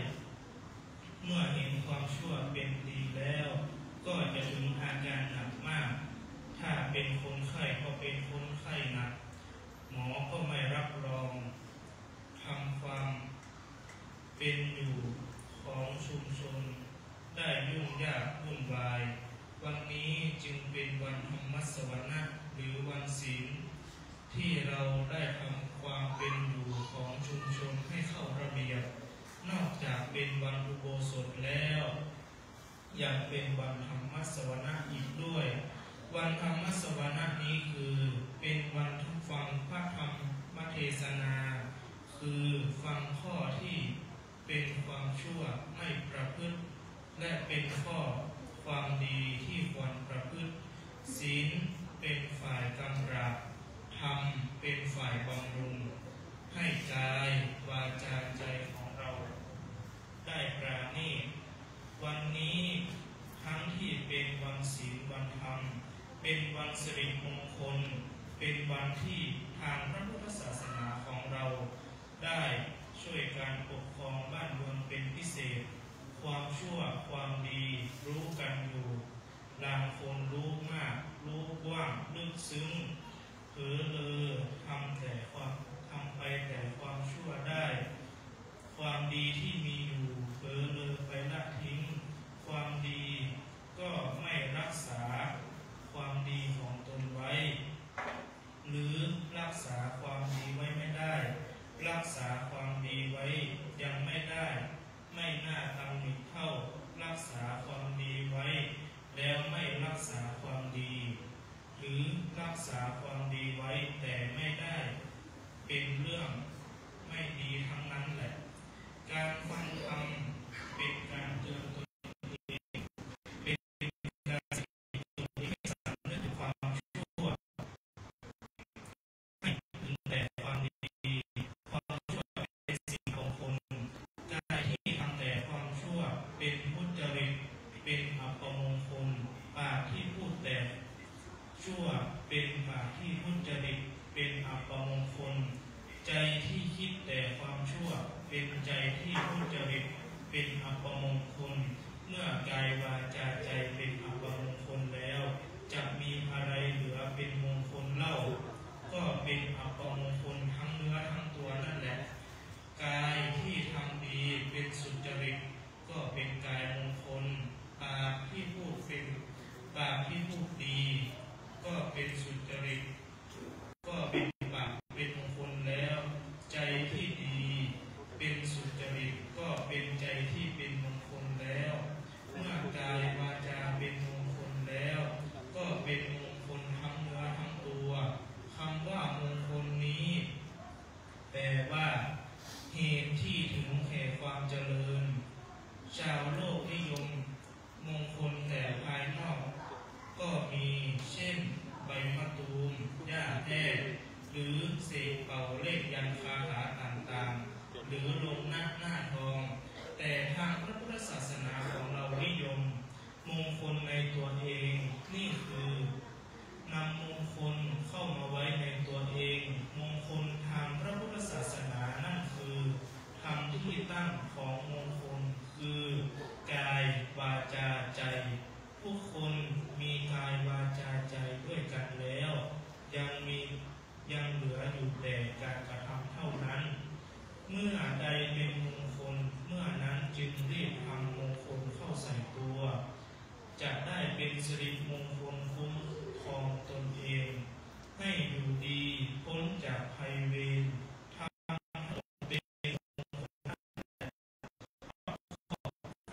เป็นดีแล้วก็จะถึงอาการหนักมากถ้าเป็นคนไข้ก็เป็นคนไข้หนักหมอก็ไม่รับรองทำความเป็นอยู่ของชุมชนได้ยุ่งยากวุ่นวายวันนี้จึงเป็นวันธรรมสวนะหรือวันศีลที่เราได้ทำความเป็นอยู่ของชุมชนให้เข้าระเบียบนอกจากเป็นวันอุโบสถแล้วยังเป็นวันธรรมสวนะอีกด้วยวันธรรมสวนะนี้คือเป็นวันฟังพระธรรมเทศนาคือฟังข้อที่เป็นความชั่วไม่ประพฤติและเป็นข้อความดีที่ควรประพฤติศีลเป็นฝ่ายกำราบธรรมเป็นฝ่ายบำรุงให้กายวาจาใจของเราได้ปราณีตวันนี้ทั้งที่เป็นวันศีลวันธรรมเป็นวันสิริมงคลเป็นวันที่ทางพระพุทธศาสนาของเราได้ช่วยการปกครองบ้านเมืองเป็นพิเศษความชั่วความดีรู้กันอยู่บางคนรู้มากรู้กว้างลึกซึ้งเผลอเลยทำไปแต่ความชั่วได้ความดีที่มีอยู่เผลอเลยไปละทิ้งความดีก็ไม่รักษาความดีของตนไว้หรือรักษาความดีไว้ไม่ได้รักษาความดีไว้ยังไม่ได้ไม่น่าตำหนิเท่ารักษาความดีไว้แล้วไม่รักษาความดีหรือรักษาความดีไว้แต่ไม่ได้เป็นเรื่องไม่ดีทั้งนั้นแหละการฟังธรรมเป็นการเตือนตนเองเป็นการสอนตนเองให้สำนึกถึงความชั่วให้ถึงแต่ความดีความชั่วเป็นสิ่งของคนกายที่ทำแต่ความชั่วเป็นทุจริตเป็นอัปมงคลปากที่พูดแต่ชั่วเป็นปากที่ทุจริตเป็นอัปมงคลใจที่คิดแต่ความชั่วเป็นใจที่ทุจริตเป็นอัปมงคลเมื่อกายวาจาใจเป็นอัปมงคลแล้วจะมีอะไรเหลือเป็นมงคลเล่าก็เป็นอัปมงคลทั้งเนื้อทั้งตัวนั่นแหละกายที่ทำดีเป็นสุจริตก็เป็นกายมงคลปากที่พูดดีก็เป็นสุจริตก็เป็นปากเป็นมงคลแล้วใจที่ดีเป็นสุจริตก็เป็นใจที่เป็นมงคลแล้วเมื่อกายวาจาเป็นมงคลแล้วก็เป็นมงคลทั้งเนื้อทั้งตัวคำว่ามงคลนี้แปลว่าเหตุที่ถึงแห่งความเจริญชาวโลกนิยมมงคลแต่ภายนอกก็มีเช่นใบมะตูมหญ้าแห้งหรือเศษเป่าเลขยันคาถาต่างๆหรือลงหน้าทองแต่ทางพระพุทธศาสนาของเรานิยมมงคลในตัวเองนี่คือนำมงคลเข้ามาไว้ในตัวเองมงคลทางพระพุทธศาสนานั่นคือธรรมที่ตั้งของมงคลคือกายวาจาใจผู้คนมีกายวาจาใจด้วยกันแล้วยังเหลืออยู่แต่การกระทำเท่านั้นเมื่อใดเป็นมงคลเมื่อนั้นจึงรีบทำมงคลเข้าใส่ตัวจะได้เป็นสิริมงคลคุ้มครองตนเองให้อยู่ดีพ้นจากภัยเวรทำเป็น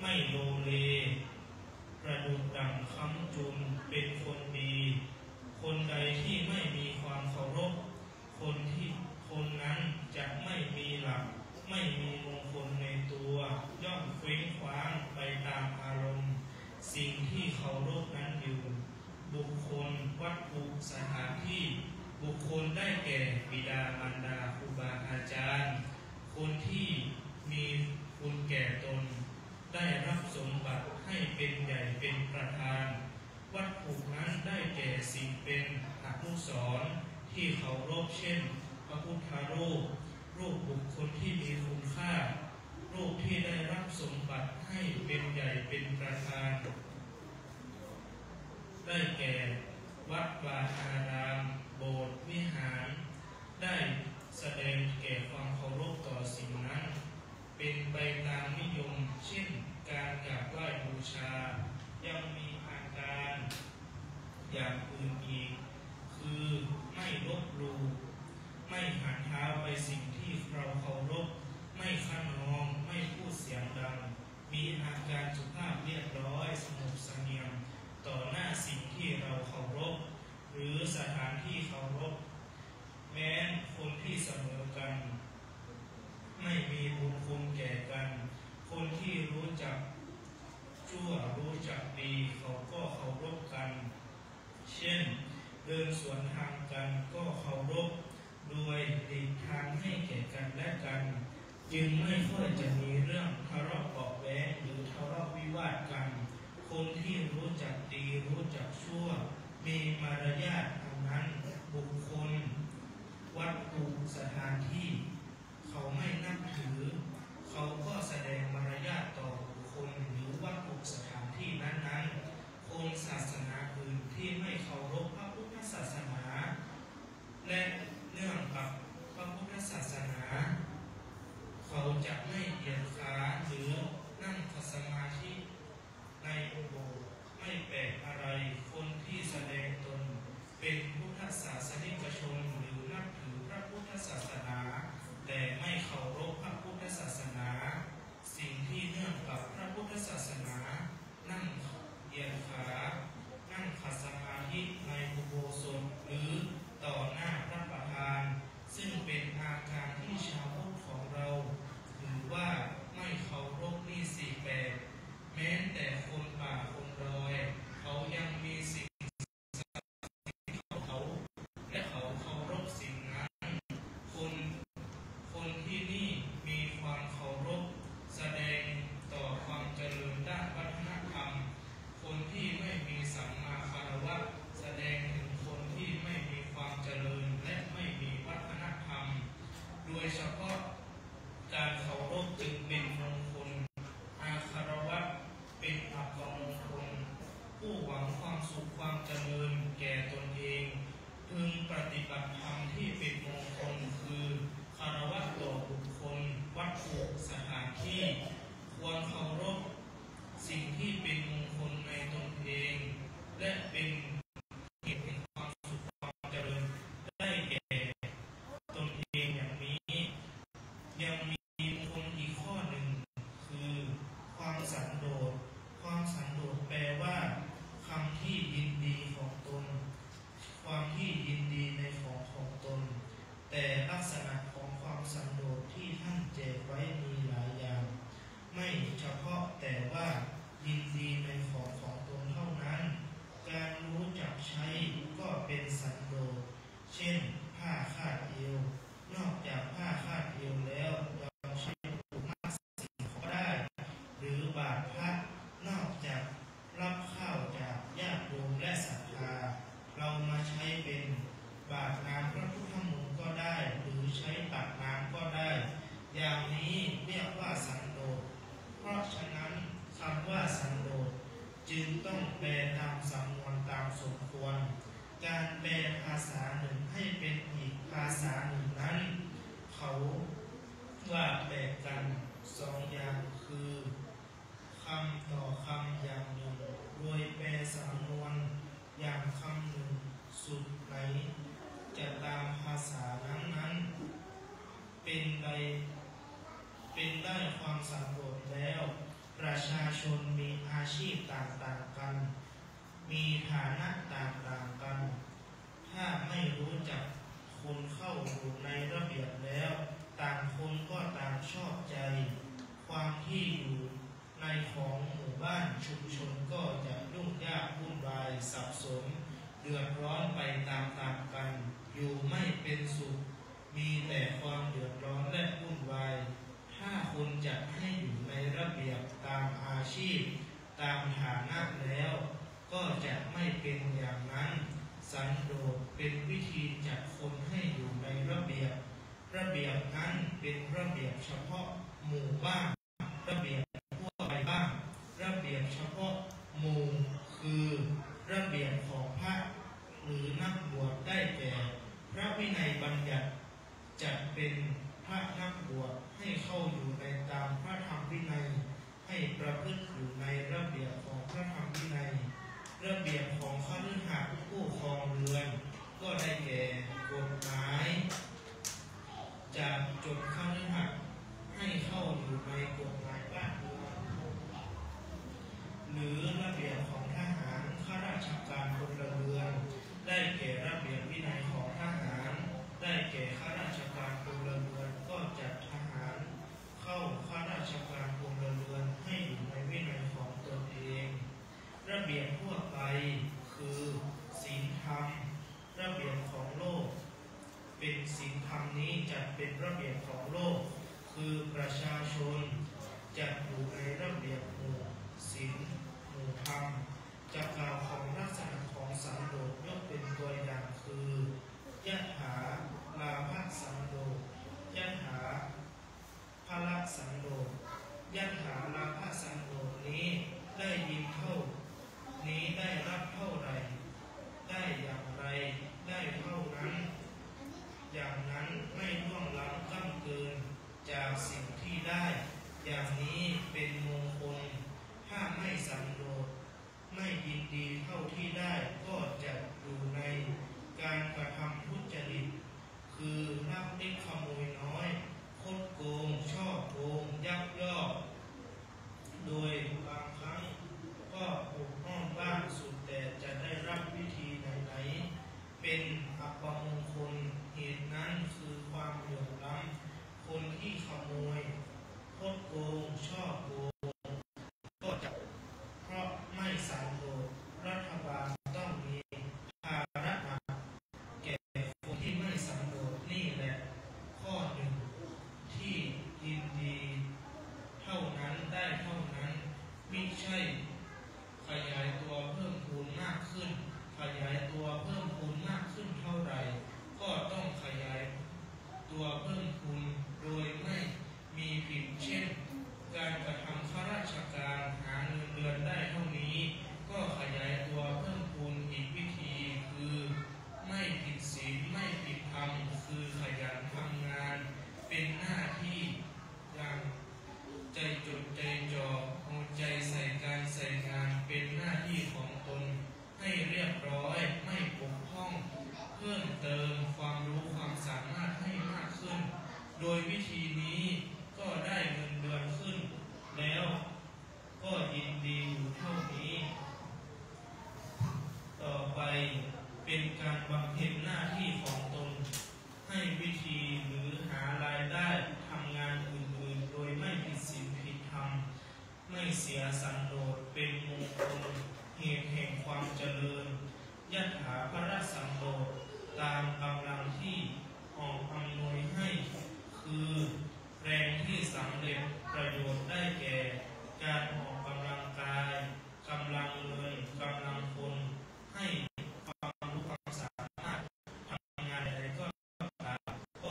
ไม่โลเลประดุจดั่งค้ำจุนเป็นคนดีคนใดที่ไม่มีความเคารพคนนั้นจะไม่มีหลักไม่มีมงคลในตัวย่อมเคว้งคว้างไปตามอารมณ์สิ่งที่เคารพนั้นอยู่บุคคลวัตถุสถานที่บุคคลได้แก่บิดามารดาครูบาอาจารย์คนที่มีคุณแก่ตนได้รับสมบัติให้เป็นใหญ่เป็นประธานวัตถุนั้นได้แก่สิ่งเป็นอนุสรณ์ที่เคารพเช่นพระพุทธรูปรูปบุคคลที่มีคุณค่ารูปที่ได้รับสมบัติให้เป็นใหญ่เป็นประธานได้แก่วัดวาอารามโบสถ์วิหารได้แสดงแก่ความเคารพต่อสิ่งนั้นเป็นไปตามนิยมเช่นการกราบไหว้บูชายังมีอาการอย่างอื่นอีกคือไม่ลบหลู่ไม่หันเท้าไปสิ่งที่เราเคารพไม่ขนองไม่พูดเสียงดังมีอาการสุภาพเรียบร้อยสงบเสงี่ยมต่อหน้าสิ่งที่เราเคารพหรือสถานที่เคารพแม้คนที่เสมอกันไม่มีบุญคุณแก่กันคนที่รู้จักชั่วรู้จักดีเขาก็เคารพกันเช่นเดินสวนทางกันก็เคารพโดยหลีกทางให้แก่กันและกันจึงไม่ค่อยจะมีเรื่องทะเลาะเบาะแว้งหรือทะเลาะวิวาทกันคนที่รู้จักดีรู้จักชั่วมีมารยาททั้งนั้นบุคคลวัตถุสถานที่เขาไม่นับถือเขาก็แสดงมารยาทต่อบุคคลหรือวัตถุสถานที่นั้นๆคนศาสนาอื่นที่ไม่เคารพพระพุทธศาสนาและเนื่องกับพระพุทธศาสนาเขาจะไม่เหยียดขาหรือนั่งขัดสมาธิในอุโบสถไม่แปลกอะไรคนที่แสดงตนเป็นพุทธศาสนิกชนหรือนับถือพระพุทธศาสนาแต่ไม่เคารพพระพุทธศาสนาสิ่งที่เนื่องกับพระพุทธศาสนานั่งเหยียดขานั่งขัดสมาธิในอุโบสถหรือต่อหน้าพระประธานซึ่งเป็นอาการที่ชาวพุทธของเราถือว่าไม่เคารพนี่สิแปลกแม้แต่คนป่าคนดอยเขายังมีสิ่งเขาและเขาเคารพสิ่งนั้นคนที่นี่มีความเคารพแสดงต่อความเจริญด้านวัฒนธรรมคนที่ไม่มีสัมมาคารวะแสดงถึงคนที่ไม่มีความเจริญและไม่มีวัฒนธรรมโดยเฉพาะการเคารพจึงเป็นมงคลอาคารวะเป็นอัปมงคลผู้หวังความสุขความเจริญแก่ตนเองพึงปฏิบัติธรรมที่เป็นมงคลคือคารวะต่อบุคคลวัตถุสถานที่ควรเคารพสิ่งที่เป็นมงคลในตนเองและเป็นเหตุแห่งความสุขความเจริญได้แก่ตนเองอย่างนี้ยังมีมงคลอีกข้อหนึ่งคือความสันโดษความสันโดษแปลว่าคำที่ยินดีของตนความที่ยินดีในของตนแต่ลักษณะของความสันโดษที่ท่านแจกไว้มีหลายอย่างไม่เฉพาะแต่ว่ายินดีในของตนเท่านั้นการรู้จักใช้ก็เป็นสันโดษเช่นผ้าคาดเอวนอกจากผ้าคาดเอวแล้วยังใช้ผูกมัดสิ่งก็ได้หรือบาตรพระนอกจากรับข้าวจากญาติโยมและศรัทธาเรามาใช้เป็นบาตรน้ำพระพุทธมนต์ก็ได้หรือใช้ตักน้ำก็ได้อย่างนี้เรียกว่าสันโดษเพราะฉะนั้นคำว่าสันโดษจึงต้องแปลตามสำนวนตามสมควรการแปลภาษาหนึ่งให้เป็นอีกภาษาหนึ่งนั้นเขาว่าแปลกันสองอย่างคือคำต่อคำอย่างหนึ่งโดยแปลสำนวนอย่างคำหนึ่งสุดไหนจะตามภาษานั้นเป็นได้ความสันโดษแล้วประชาชชนมีอาชีพต่างๆกันมีฐานะต่างๆกันถ้าไม่รู้จักคนเข้าอยู่ในระเบียบแล้วต่างคนก็ต่างชอบใจความที่อยู่ในของหมู่บ้านชุมชนก็จะยุ่งยากวุ่นวายสับสนเดือดร้อนไปตามๆกันอยู่ไม่เป็นสุขมีแต่ความเดือดร้อนและวุ่นวายถ้าคนจะให้อยู่ในระเบียบตามอาชีพตามฐานะแล้วก็จะไม่เป็นอย่างนั้นสันโดษเป็นวิธีจัดคนให้อยู่ในระเบียบนั้นเป็นระเบียบเฉพาะหมู่บ้างระเบียบทั่วไปบ้างระเบียบเฉพาะหมู่คือระเบียบของพระหรือนักบวชได้แก่พระวินัยบัญญัติจัดเป็นพระนักบวชให้เข้าอยู่ในตามพระธรรมวินัยให้ประพฤติอยู่ในระเบียบของพระธรรมวินัยระเบียบของคฤหัสถ์ผู้ครองเรือนก็ได้แก่กฎหมายจากจดคฤหัสถ์ให้เข้าอยู่ในกฎหมายบ้านเมืองหรือระเบียบของทหารข้าราชการพลเรือนได้แก่ระเบียบวินัยของทหารได้แก่ข้าราชการพลเรือนก็จัดทหารเข้าข้าราชการพลเรือนให้อยู่ในวินัยของตนเองระเบียบทั่วไปคือศีลธรรมระเบียบของโลกเป็นศีลธรรมนี้จัดเป็นระเบียบของโลกคือประชาชนจัดอยู่ในระเบียบหมู่ศีลหมู่ธรรมจะกล่าวของลักษณะของสันโดษยกเป็นตัวอย่างคือยะถาลาภสันโดษยะถาภละสันโดษยะถาลาภสันโดษนี้ได้ยินเท่านี้ได้รับเท่าไรได้อย่างไรได้เท่านั้นอย่างนั้นไม่ล่วงล้ำก้ำเกินจากสิ่งที่ได้อย่างนี้เป็นมงคลถ้าไม่สันโดษไม่ยินดีเท่าที่ได้ก็จะอยู่ในการกระทำทุจริตคือลักเล็กขโมยน้อยคดโกงช่อโกงยักยอกโดยบางครั้งก็ปกป้องบ้างสุดแต่จะได้รับวิธีไหนๆเป็นอัปมงคลเหตุนั้นคือความเหลื่อมล้ำคนที่ขโมยคดโกงช่อโกงก็จะเพราะไม่สันโดษรัฐบาลต้องมีภาระหนักแก่คนที่ไม่สันโดษนี่แหละข้อหนึ่งที่ยินดีเท่านั้นได้เท่านั้นมิใช่ขยายตัวเพิ่มพูนมากขึ้นขยายตัวเพิ่มพูนมากขึ้นเท่าไหร่ก็ต้องขยายตัวเพิ่มพูนโดยไม่มีผิดเช่นการกระทำข้าราชการหาเงินเดือนได้เท่านี้ก็ขยายตัวเพิ่มพูนอีกวิธีคือไม่ผิดศีลไม่ผิดธรรมคือขยันทำงานเป็นหน้าที่อย่างใจจดใจจ่อเอาใจใส่การใส่งานเป็นหน้าที่ของตนให้เรียบร้อยไม่บกพร่องเพิ่มเติมความรู้ความสามารถให้มากขึ้นโดยวิธีนี้ก็ได้เงินเดือนขึ้นแล้วก็ยินดีอยู่เท่านี้ต่อไปเป็นการบำเพ็ญหน้าที่ของตนให้วิธีหรือหารายได้ทำงานอื่นๆโดยไม่ผิดศีลผิดธรรมไม่เสียสันโดษเป็นมงคลเหตุแห่งความเจริญยะถาภละสันโดษตามกำลังที่ออกอำนวยให้คือแรงที่สำเร็จประโยชน์ได้แก่การออกกำลังกายกำลังเงินกำลังคนให้ความรู้ความสามารถทำงานใดก็ตามก็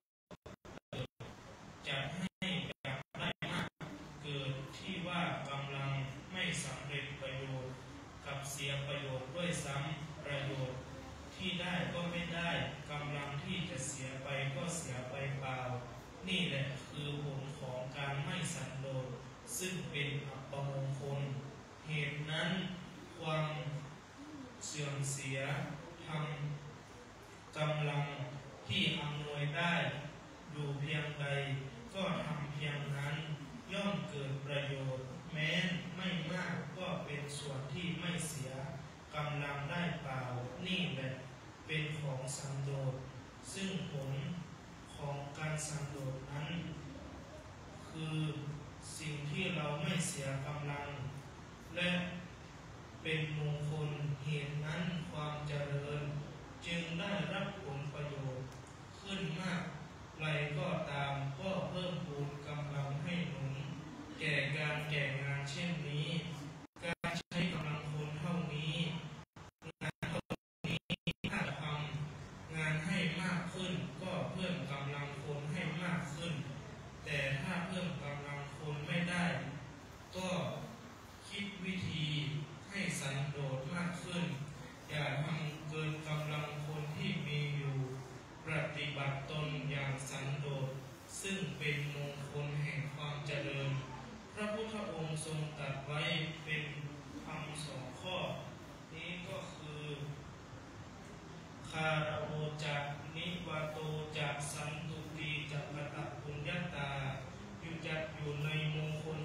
จะให้แบบได้มากเกิดที่ว่ากำลังไม่สำเร็จประโยชน์กับเสียประโยชน์ด้วยซ้ำประโยชน์ที่ได้ก็ไม่ได้กำลังที่จะเสียไปก็เสียไปเปล่านี่แหละคือผลของการไม่สันโดษซึ่งเป็นอัปมงคลเหตุนั้นความเสื่อมเสียทำกำลังที่อำนวยได้อยู่เพียงใดก็ทำเพียงนั้นย่อมเกิดประโยชน์แม้ไม่กำลังได้เปล่านี่แหละเป็นของสันโดษซึ่งผลของการสันโดษนั้นคือสิ่งที่เราไม่เสียกำลังและเป็นมงคลเหตุนั้นความเจริญจึงได้รับผลประโยชน์ขึ้นมากไรก็ตามก็เพิ่มพูนกำลังให้หนุนแก่การแก่งานเช่นนี้การใช้กำลังคนเท่านี้งานเท่านี้ถ้าทำงานให้มากขึ้นก็เพิ่มกำลังคนให้มากขึ้นแต่ถ้าเพิ่มกำลังคนไม่ได้ก็คิดวิธีให้สันโดษมากขึ้นอย่าทำเกินกำลังคนที่มีอยู่ปฏิบัติตนอย่างสันโดษซึ่งเป็นมงคลแห่งความเจริญพระพุทธองค์ทรงตรัสไว้เป็นธรรมสองข้อนี้ก็คือคาราโอจักนิวาโตจักสันตุตีจักปตะปุญญาตาอยู่ในมงคล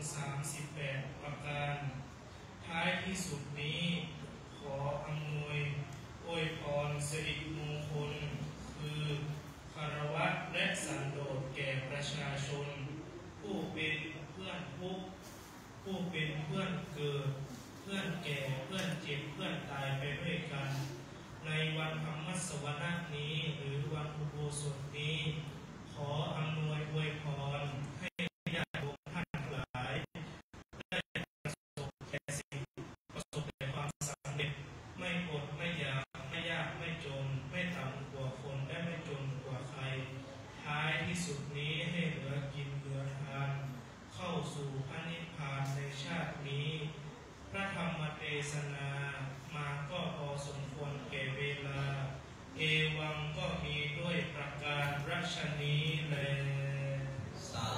38ประการท้ายที่สุดนี้ขออำนวยอวยพรสิริมงคลคือคารวะและสันโดษแก่ประชาชนผู้เป็นเพื่อนทุกข์ผู้เป็นเพื่อนเกิดเพื่อนแก่เพื่อนเจ็บเพื่อนตายไปด้วยกันในวันธรรมสวนานี้หรือวันอุโบสถนี้ขออำนวยอวยพรให้ญาติโยมท่านทั้งหลายได้ประสบแต่สิ่งประสบแต่ความสำเร็จไม่อดไม่อยากไม่ยากไม่จนไม่ต่ำกว่าคนและไม่จนกว่าใครท้ายที่สุดนี้ให้เหลือกินเหลือทานเข้าสู่พระนิพพานในชาตินี้พระธรรมเทศนามาก็พอสมควรแก่เวลาเอวังก็มีด้วยประการรัชนี้แลสา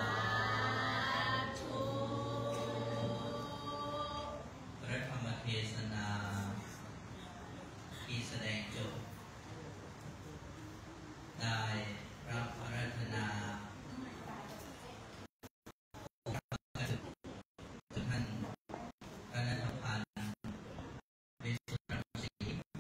ธุพระธรรมเทศนาที่แสดงจบได้รับอาราธนาท่านพระนันทพันธ์วิสุทธิรังสี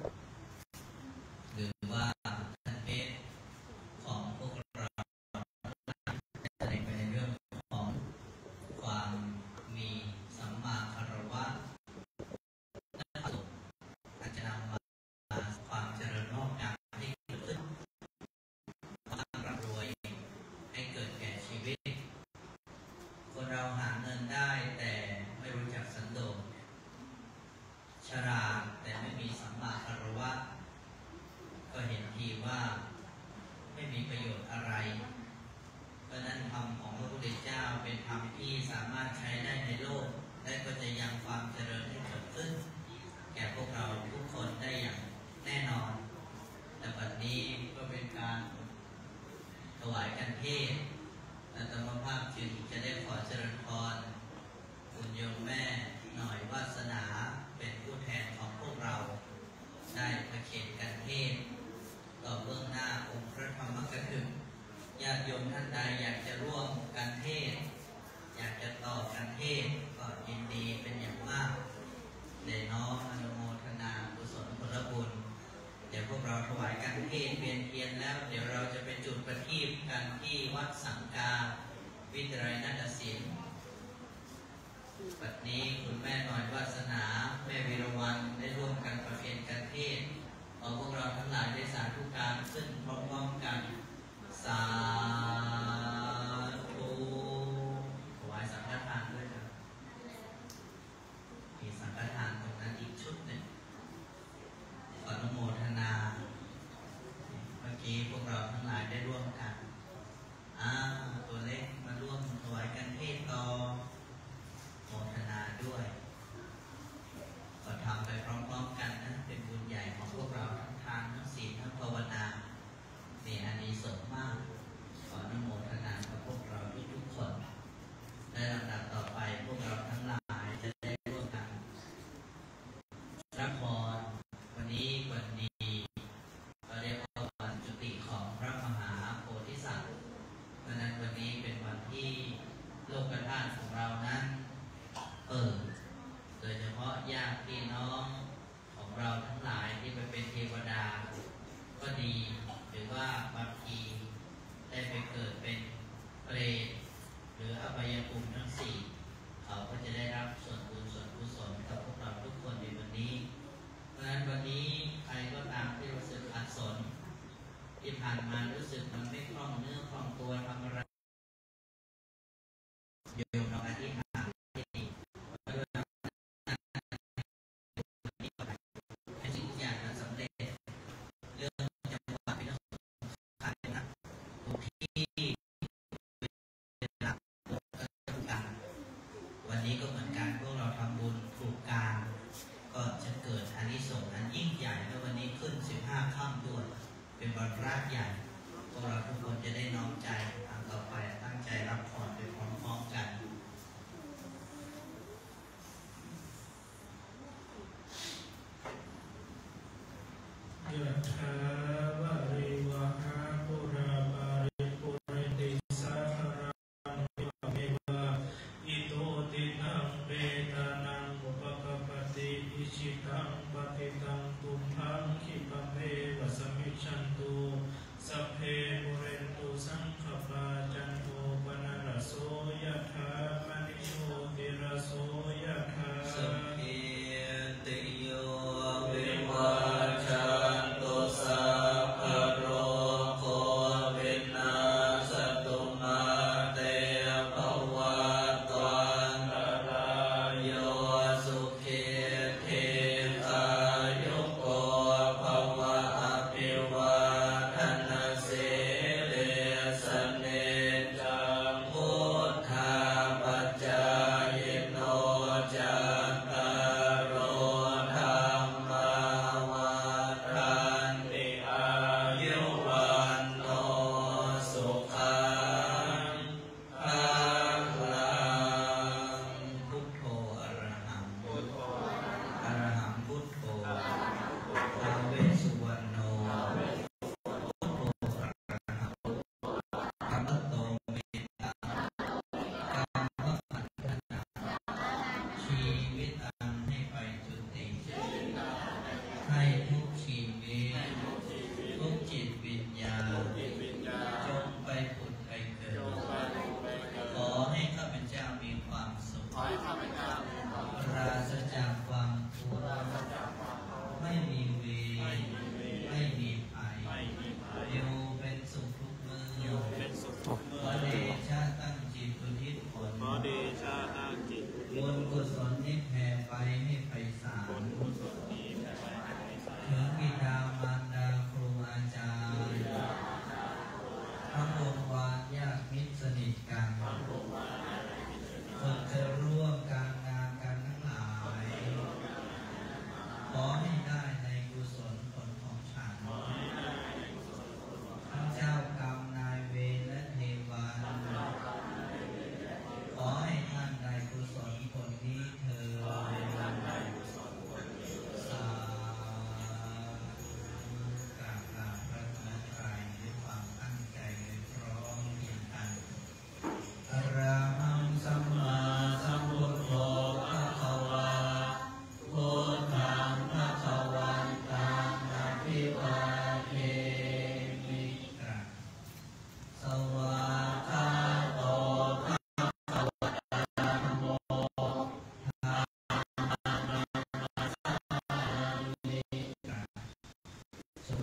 หรือว่าท่านเพชรของพวกเราได้แสดงไปในเรื่องของความมีสัมมาคารวะและสุขอาจจะนำมาความเจริญงอกงามให้เกิดขึ้นความร่ำรวยให้เกิดแก่ชีวิตคนเราหาเงินได้แต่ไม่รู้จักสันโดษฉลาดแต่ไม่มีสัมมาคารวะก็เห็นทีว่าไม่มีประโยชน์อะไรเพราะนั้นธรรมของพระพุทธเจ้าเป็นธรรมที่สามารถใช้ได้ในโลกและก็จะยังความเจริญให้เกิดขึ้นแก่พวกเราทุกคนได้อย่างแน่นอนแต่บัดนี้ก็เป็นการถวายกันเทศน์อาตมาภาพจึงจะได้ขอเจริญพรคุณโยมแม่หน่อยวาสนาเป็นผู้แทนของพวกเราได้ประเคนกันเทศน์ต่อเบื้องหน้าองค์พระธรรมกถึกญาติโยมท่านใดอยากจะร่วมกันเทศน์อยากจะต่อกันเทศน์ก็ยินดีเป็นอย่างมากได้น้อมอนุโมทนากุศลผลบุญเดี๋ยวพวกเราถวายกันเทศน์เวียนเทียนแล้วเดี๋ยวเราจะไปจุดประทีปกันที่วัดสังกาวิทยาลัยนาฏศิลป์บัดนี้คุณแม่หน่อยวาสนาแม่วีรวรรณได้ร่วมกันประเคนกันเทศน์ขอพวกเราทั้งหลายได้สาธุการขึ้นพร้อมๆกันสาธุถวายสังฆทานด้วยครับมีสังฆทานตรงนั้นอีกชุดหนึ่งขออนุโมทนาเมื่อกี้พวกเราทั้งหลายได้ร่วมกันตัวเล็กมาร่วมถวายกันเทศน์ต่อโมทนาด้วยก็ทำไปพร้อมๆกันนะเป็นบุญใหญ่ของพวกเราทั้งทานทั้งศีลทั้งภาวนานี่อานิสงส์มากขออนุโม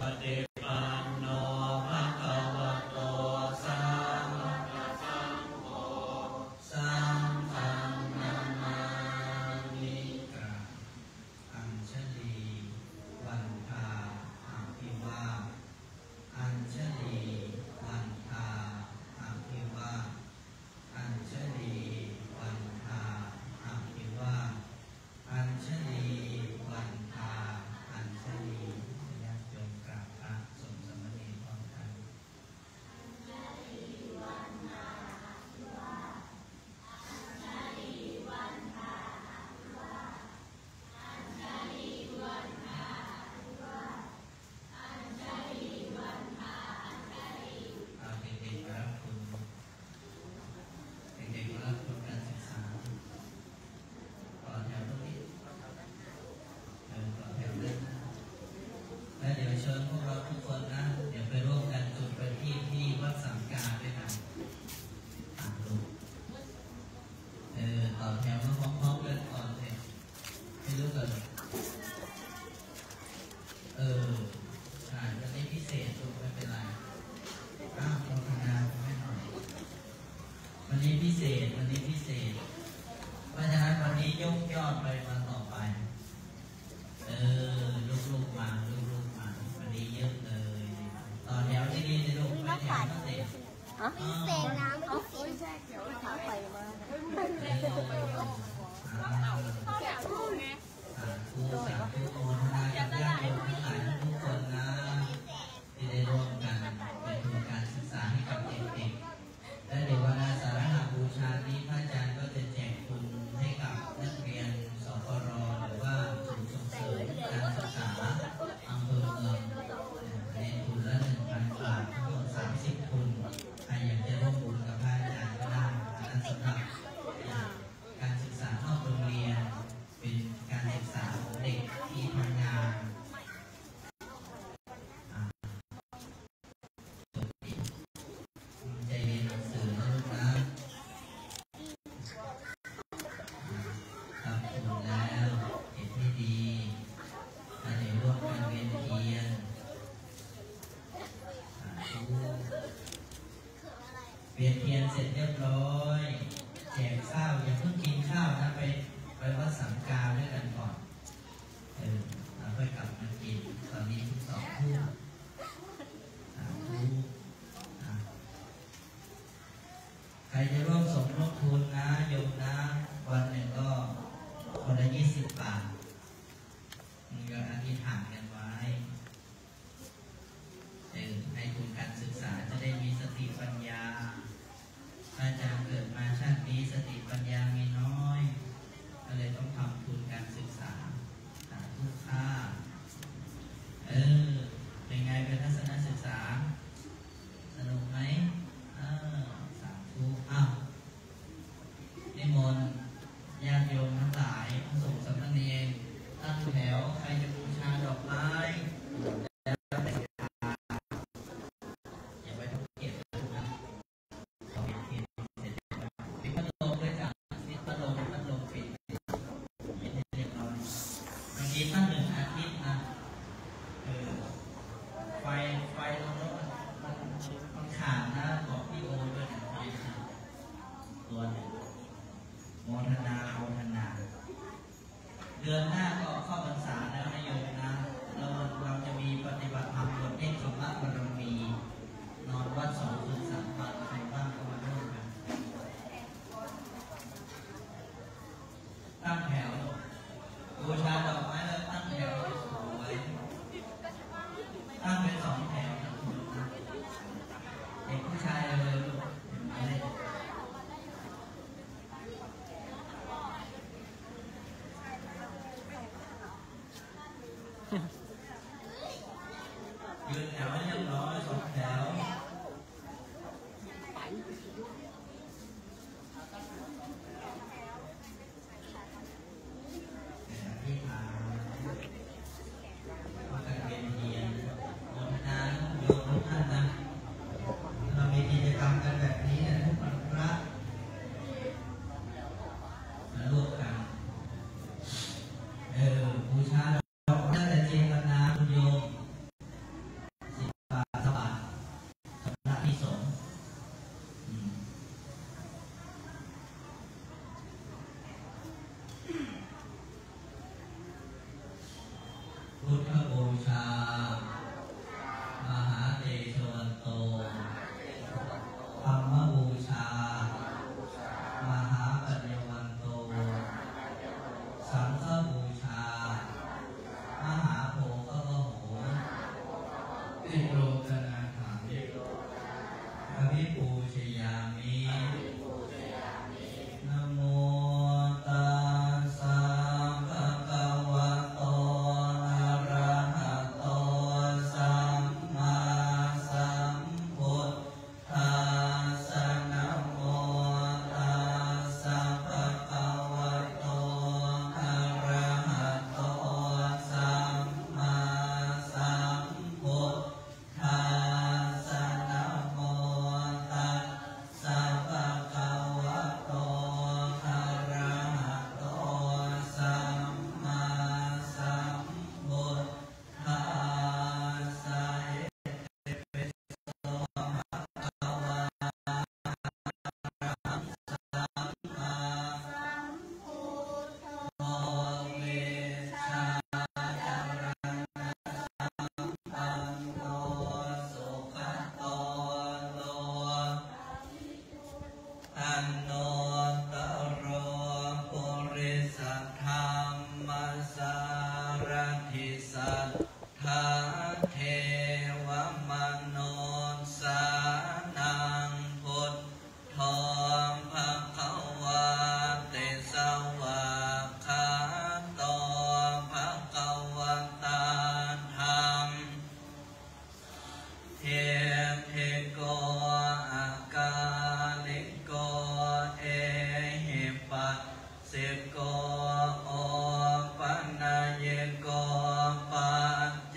ฏิปันโนภะคะวะโตสาวกสังโฆสังฆังนามามิกราบอัญชลีวันทาอภิวาทอัญชลีวันทาอภิวาทอัญชลีวันทาอภิวาทอัญชลีวันทาอัญชลีญาติโยมกราบพระสงฆ์สามเณรพร้อมกันเด็กๆรับคุณเด็กๆรับคุณการศึกษาต่อแถวตรงนี้ต่อแถวเลยแล้วเดี๋ยวเชิญพวกเราทุกคนนะเดี๋ยวไปร่วมกันจุดประทีปที่วัดสังกาด้วยกันลูกต่อแถวมาพร้อมๆกันก่อนเถอะไม่รู้กันวันนี้พิเศษลูกไม่เป็นไรภาวนาไม่หน่อยวันนี้พิเศษเพราะฉะนั้นวันนี้ยกยอดไปมาต่อไปลูกๆมาวันนี้เยอะเลยต่อแถวที่นี่ลูกไม่แถวก็เสร็จมีเศษน้ำไม่มีเศษเดี๋ยวขาไปมาสาธุโอทนากับญาติโยมทั้งหลายทุกคนนะที่ได้ร่วมกันเป็นทุนการศึกษาให้กับเด็กๆและเดี๋ยววันอาสาฬหบูชานี้พระอาจารย์ก็จะแจกทุนให้กับนักเรียนสปร.หรือว่าศูนย์ส่งเสริมการศึกษาอำเภอเมืองในทุนละ 1,000 บาททั้งหมด30 ทุนใครอยากจะร่วมบุญกับพระอาจารย์ก็ได้นั้นสำหรับการศึกษานอกโรงเรียนเป็นการศึกษาของเด็กที่ทำงานใจเรียนหนังสือนะลูกนะทำถูกแล้วเห็นที่ดีถ้าเดี๋ยวร่วมกันเวียนเทียนเวียนเทียนเสร็จเรียบร้อยแจกข้าวอย่าเพิ่งกินข้าวนะไปวัดสังกาด้วยกันก่อนเราค่อยกลับมากินตอนนี้ทุก2 ทุ่มใครจะร่วมสมทบทุนนะโยมนะวันหนึ่งก็คนละ20 บาทมึงก็อธิษฐานกันไว้ให้ทุนการศึกษาจะได้มีสติปัญญาอาจารย์เกิดมาชาตินี้สติปัญญามีน้อยก็เลยต้องทำทุนการศึกษาทุกค่าเป็นไงเป็นทัศนศึกษาสนุกไหมสาธุนิมนต์ญาติโยมทั้งหลายส่งสามเณรตั้งแถวใครจะบูชาดอกไม้ตั้ง1 อาทิตย์นะไฟตรงนั้นมันขาดนะบอกพี่โอด้วยนะไฟขาดตัวหนึ่งโมทนาเดือนหน้าก็เข้าพรรษาแล้วนะโยมนะเราจะมีปฏิบัติธรรมบทเทศสมมาบารมีนอนวัด2 คืน 3 วันใครบ้างก็มาร่วมกันตั้งแถวบูชาดอกไม้แล้วตั้งแถวสวยตั้งเป็น2 แถวนะเด็กผู้ชายเลยลูกยืนแถวให้เรียบร้อย2 แถวธรรมสารถิสัทธาเทวมโนสานังพุทโธภควาเตสวากขาโตภควตาธัมมังเทโกอากาลิโกเอหิปัสสิโกโอปัญญโกปัจจ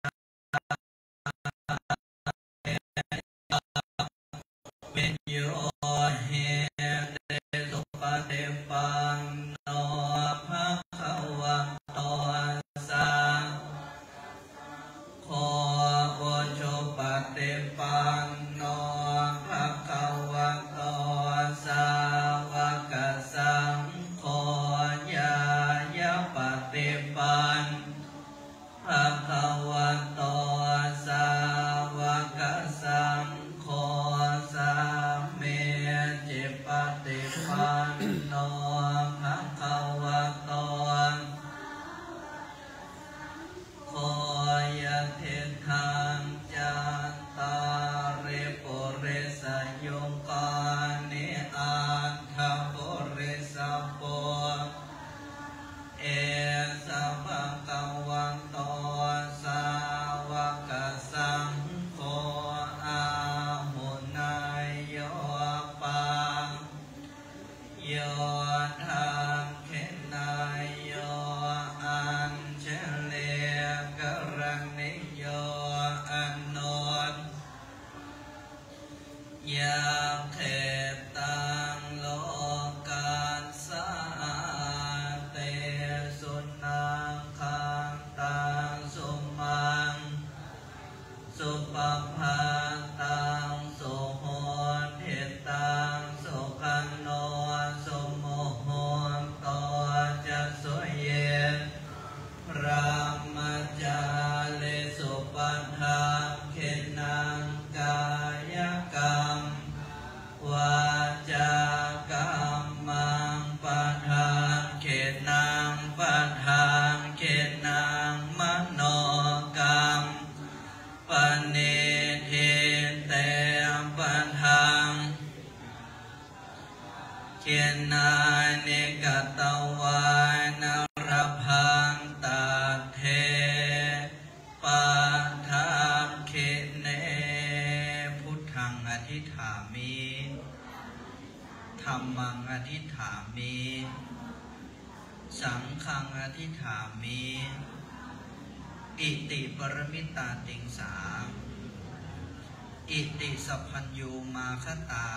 วิญโยเหเตสุปฏิปันโนภควโตสาวกโอชุปฏิปันโนภควโตสาวกสังโฆญายะปฏิปันภควโตสาวกสังโฆสาเมจิปฏิปันโนภควโตโคยเทธังจันตาริปุริสยุกานิอันทปุริสโปเอสะภะคะวันโตสาวกสังโฆอาหุนายโยปังโยธังเขนายโยอัญเชเลกรณิโยอโนนยาเขตังโลกัสสะเตสุนังคังตังสุมังสุปภาตังสุโหทิตังสุขันโนสุโมโหโตจัสสุเยพระมจาเลสุปัฏฐานเขนังกายกรรมวาจากรรมังปัฏฐานเขนังปัฏฐานเขนังมโนกรรมปณิทิเตปัฏฐานเขนานิกตวานรพันตเทปัฏฐานเขเนพุทธังอธิฐามิธัมมังอธิฐามิสังฆังอธิฐามิอิติปรมิตาติงสาอิติสัพพัญญูมาคตา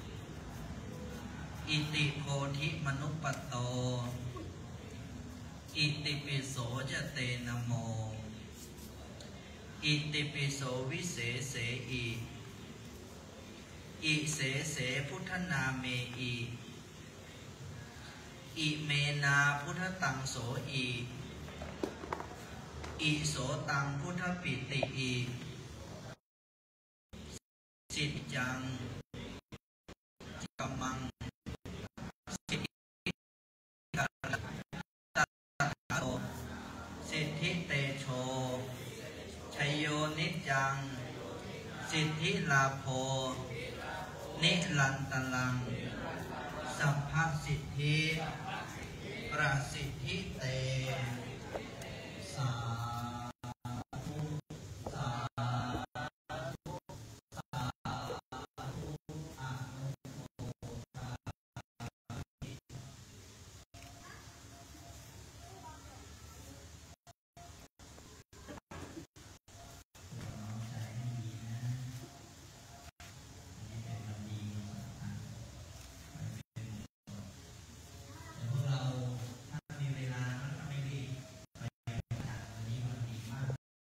อิติโพธิมนุปปัตโตอิติปิโสจเตนะโมอิติปิโสวิเศษเสอิอิเสเสพุทธนาเมอิอิเมนาพุทธตังโสอิอิโสตังพุทธปิติอิสิทจังกัมมังสิทธิกัลตะโตสิทธิเตโชชัยโยนิจังสิทธิลาโภนิลันตลังสัพพสิทธิประสิทธิเตสา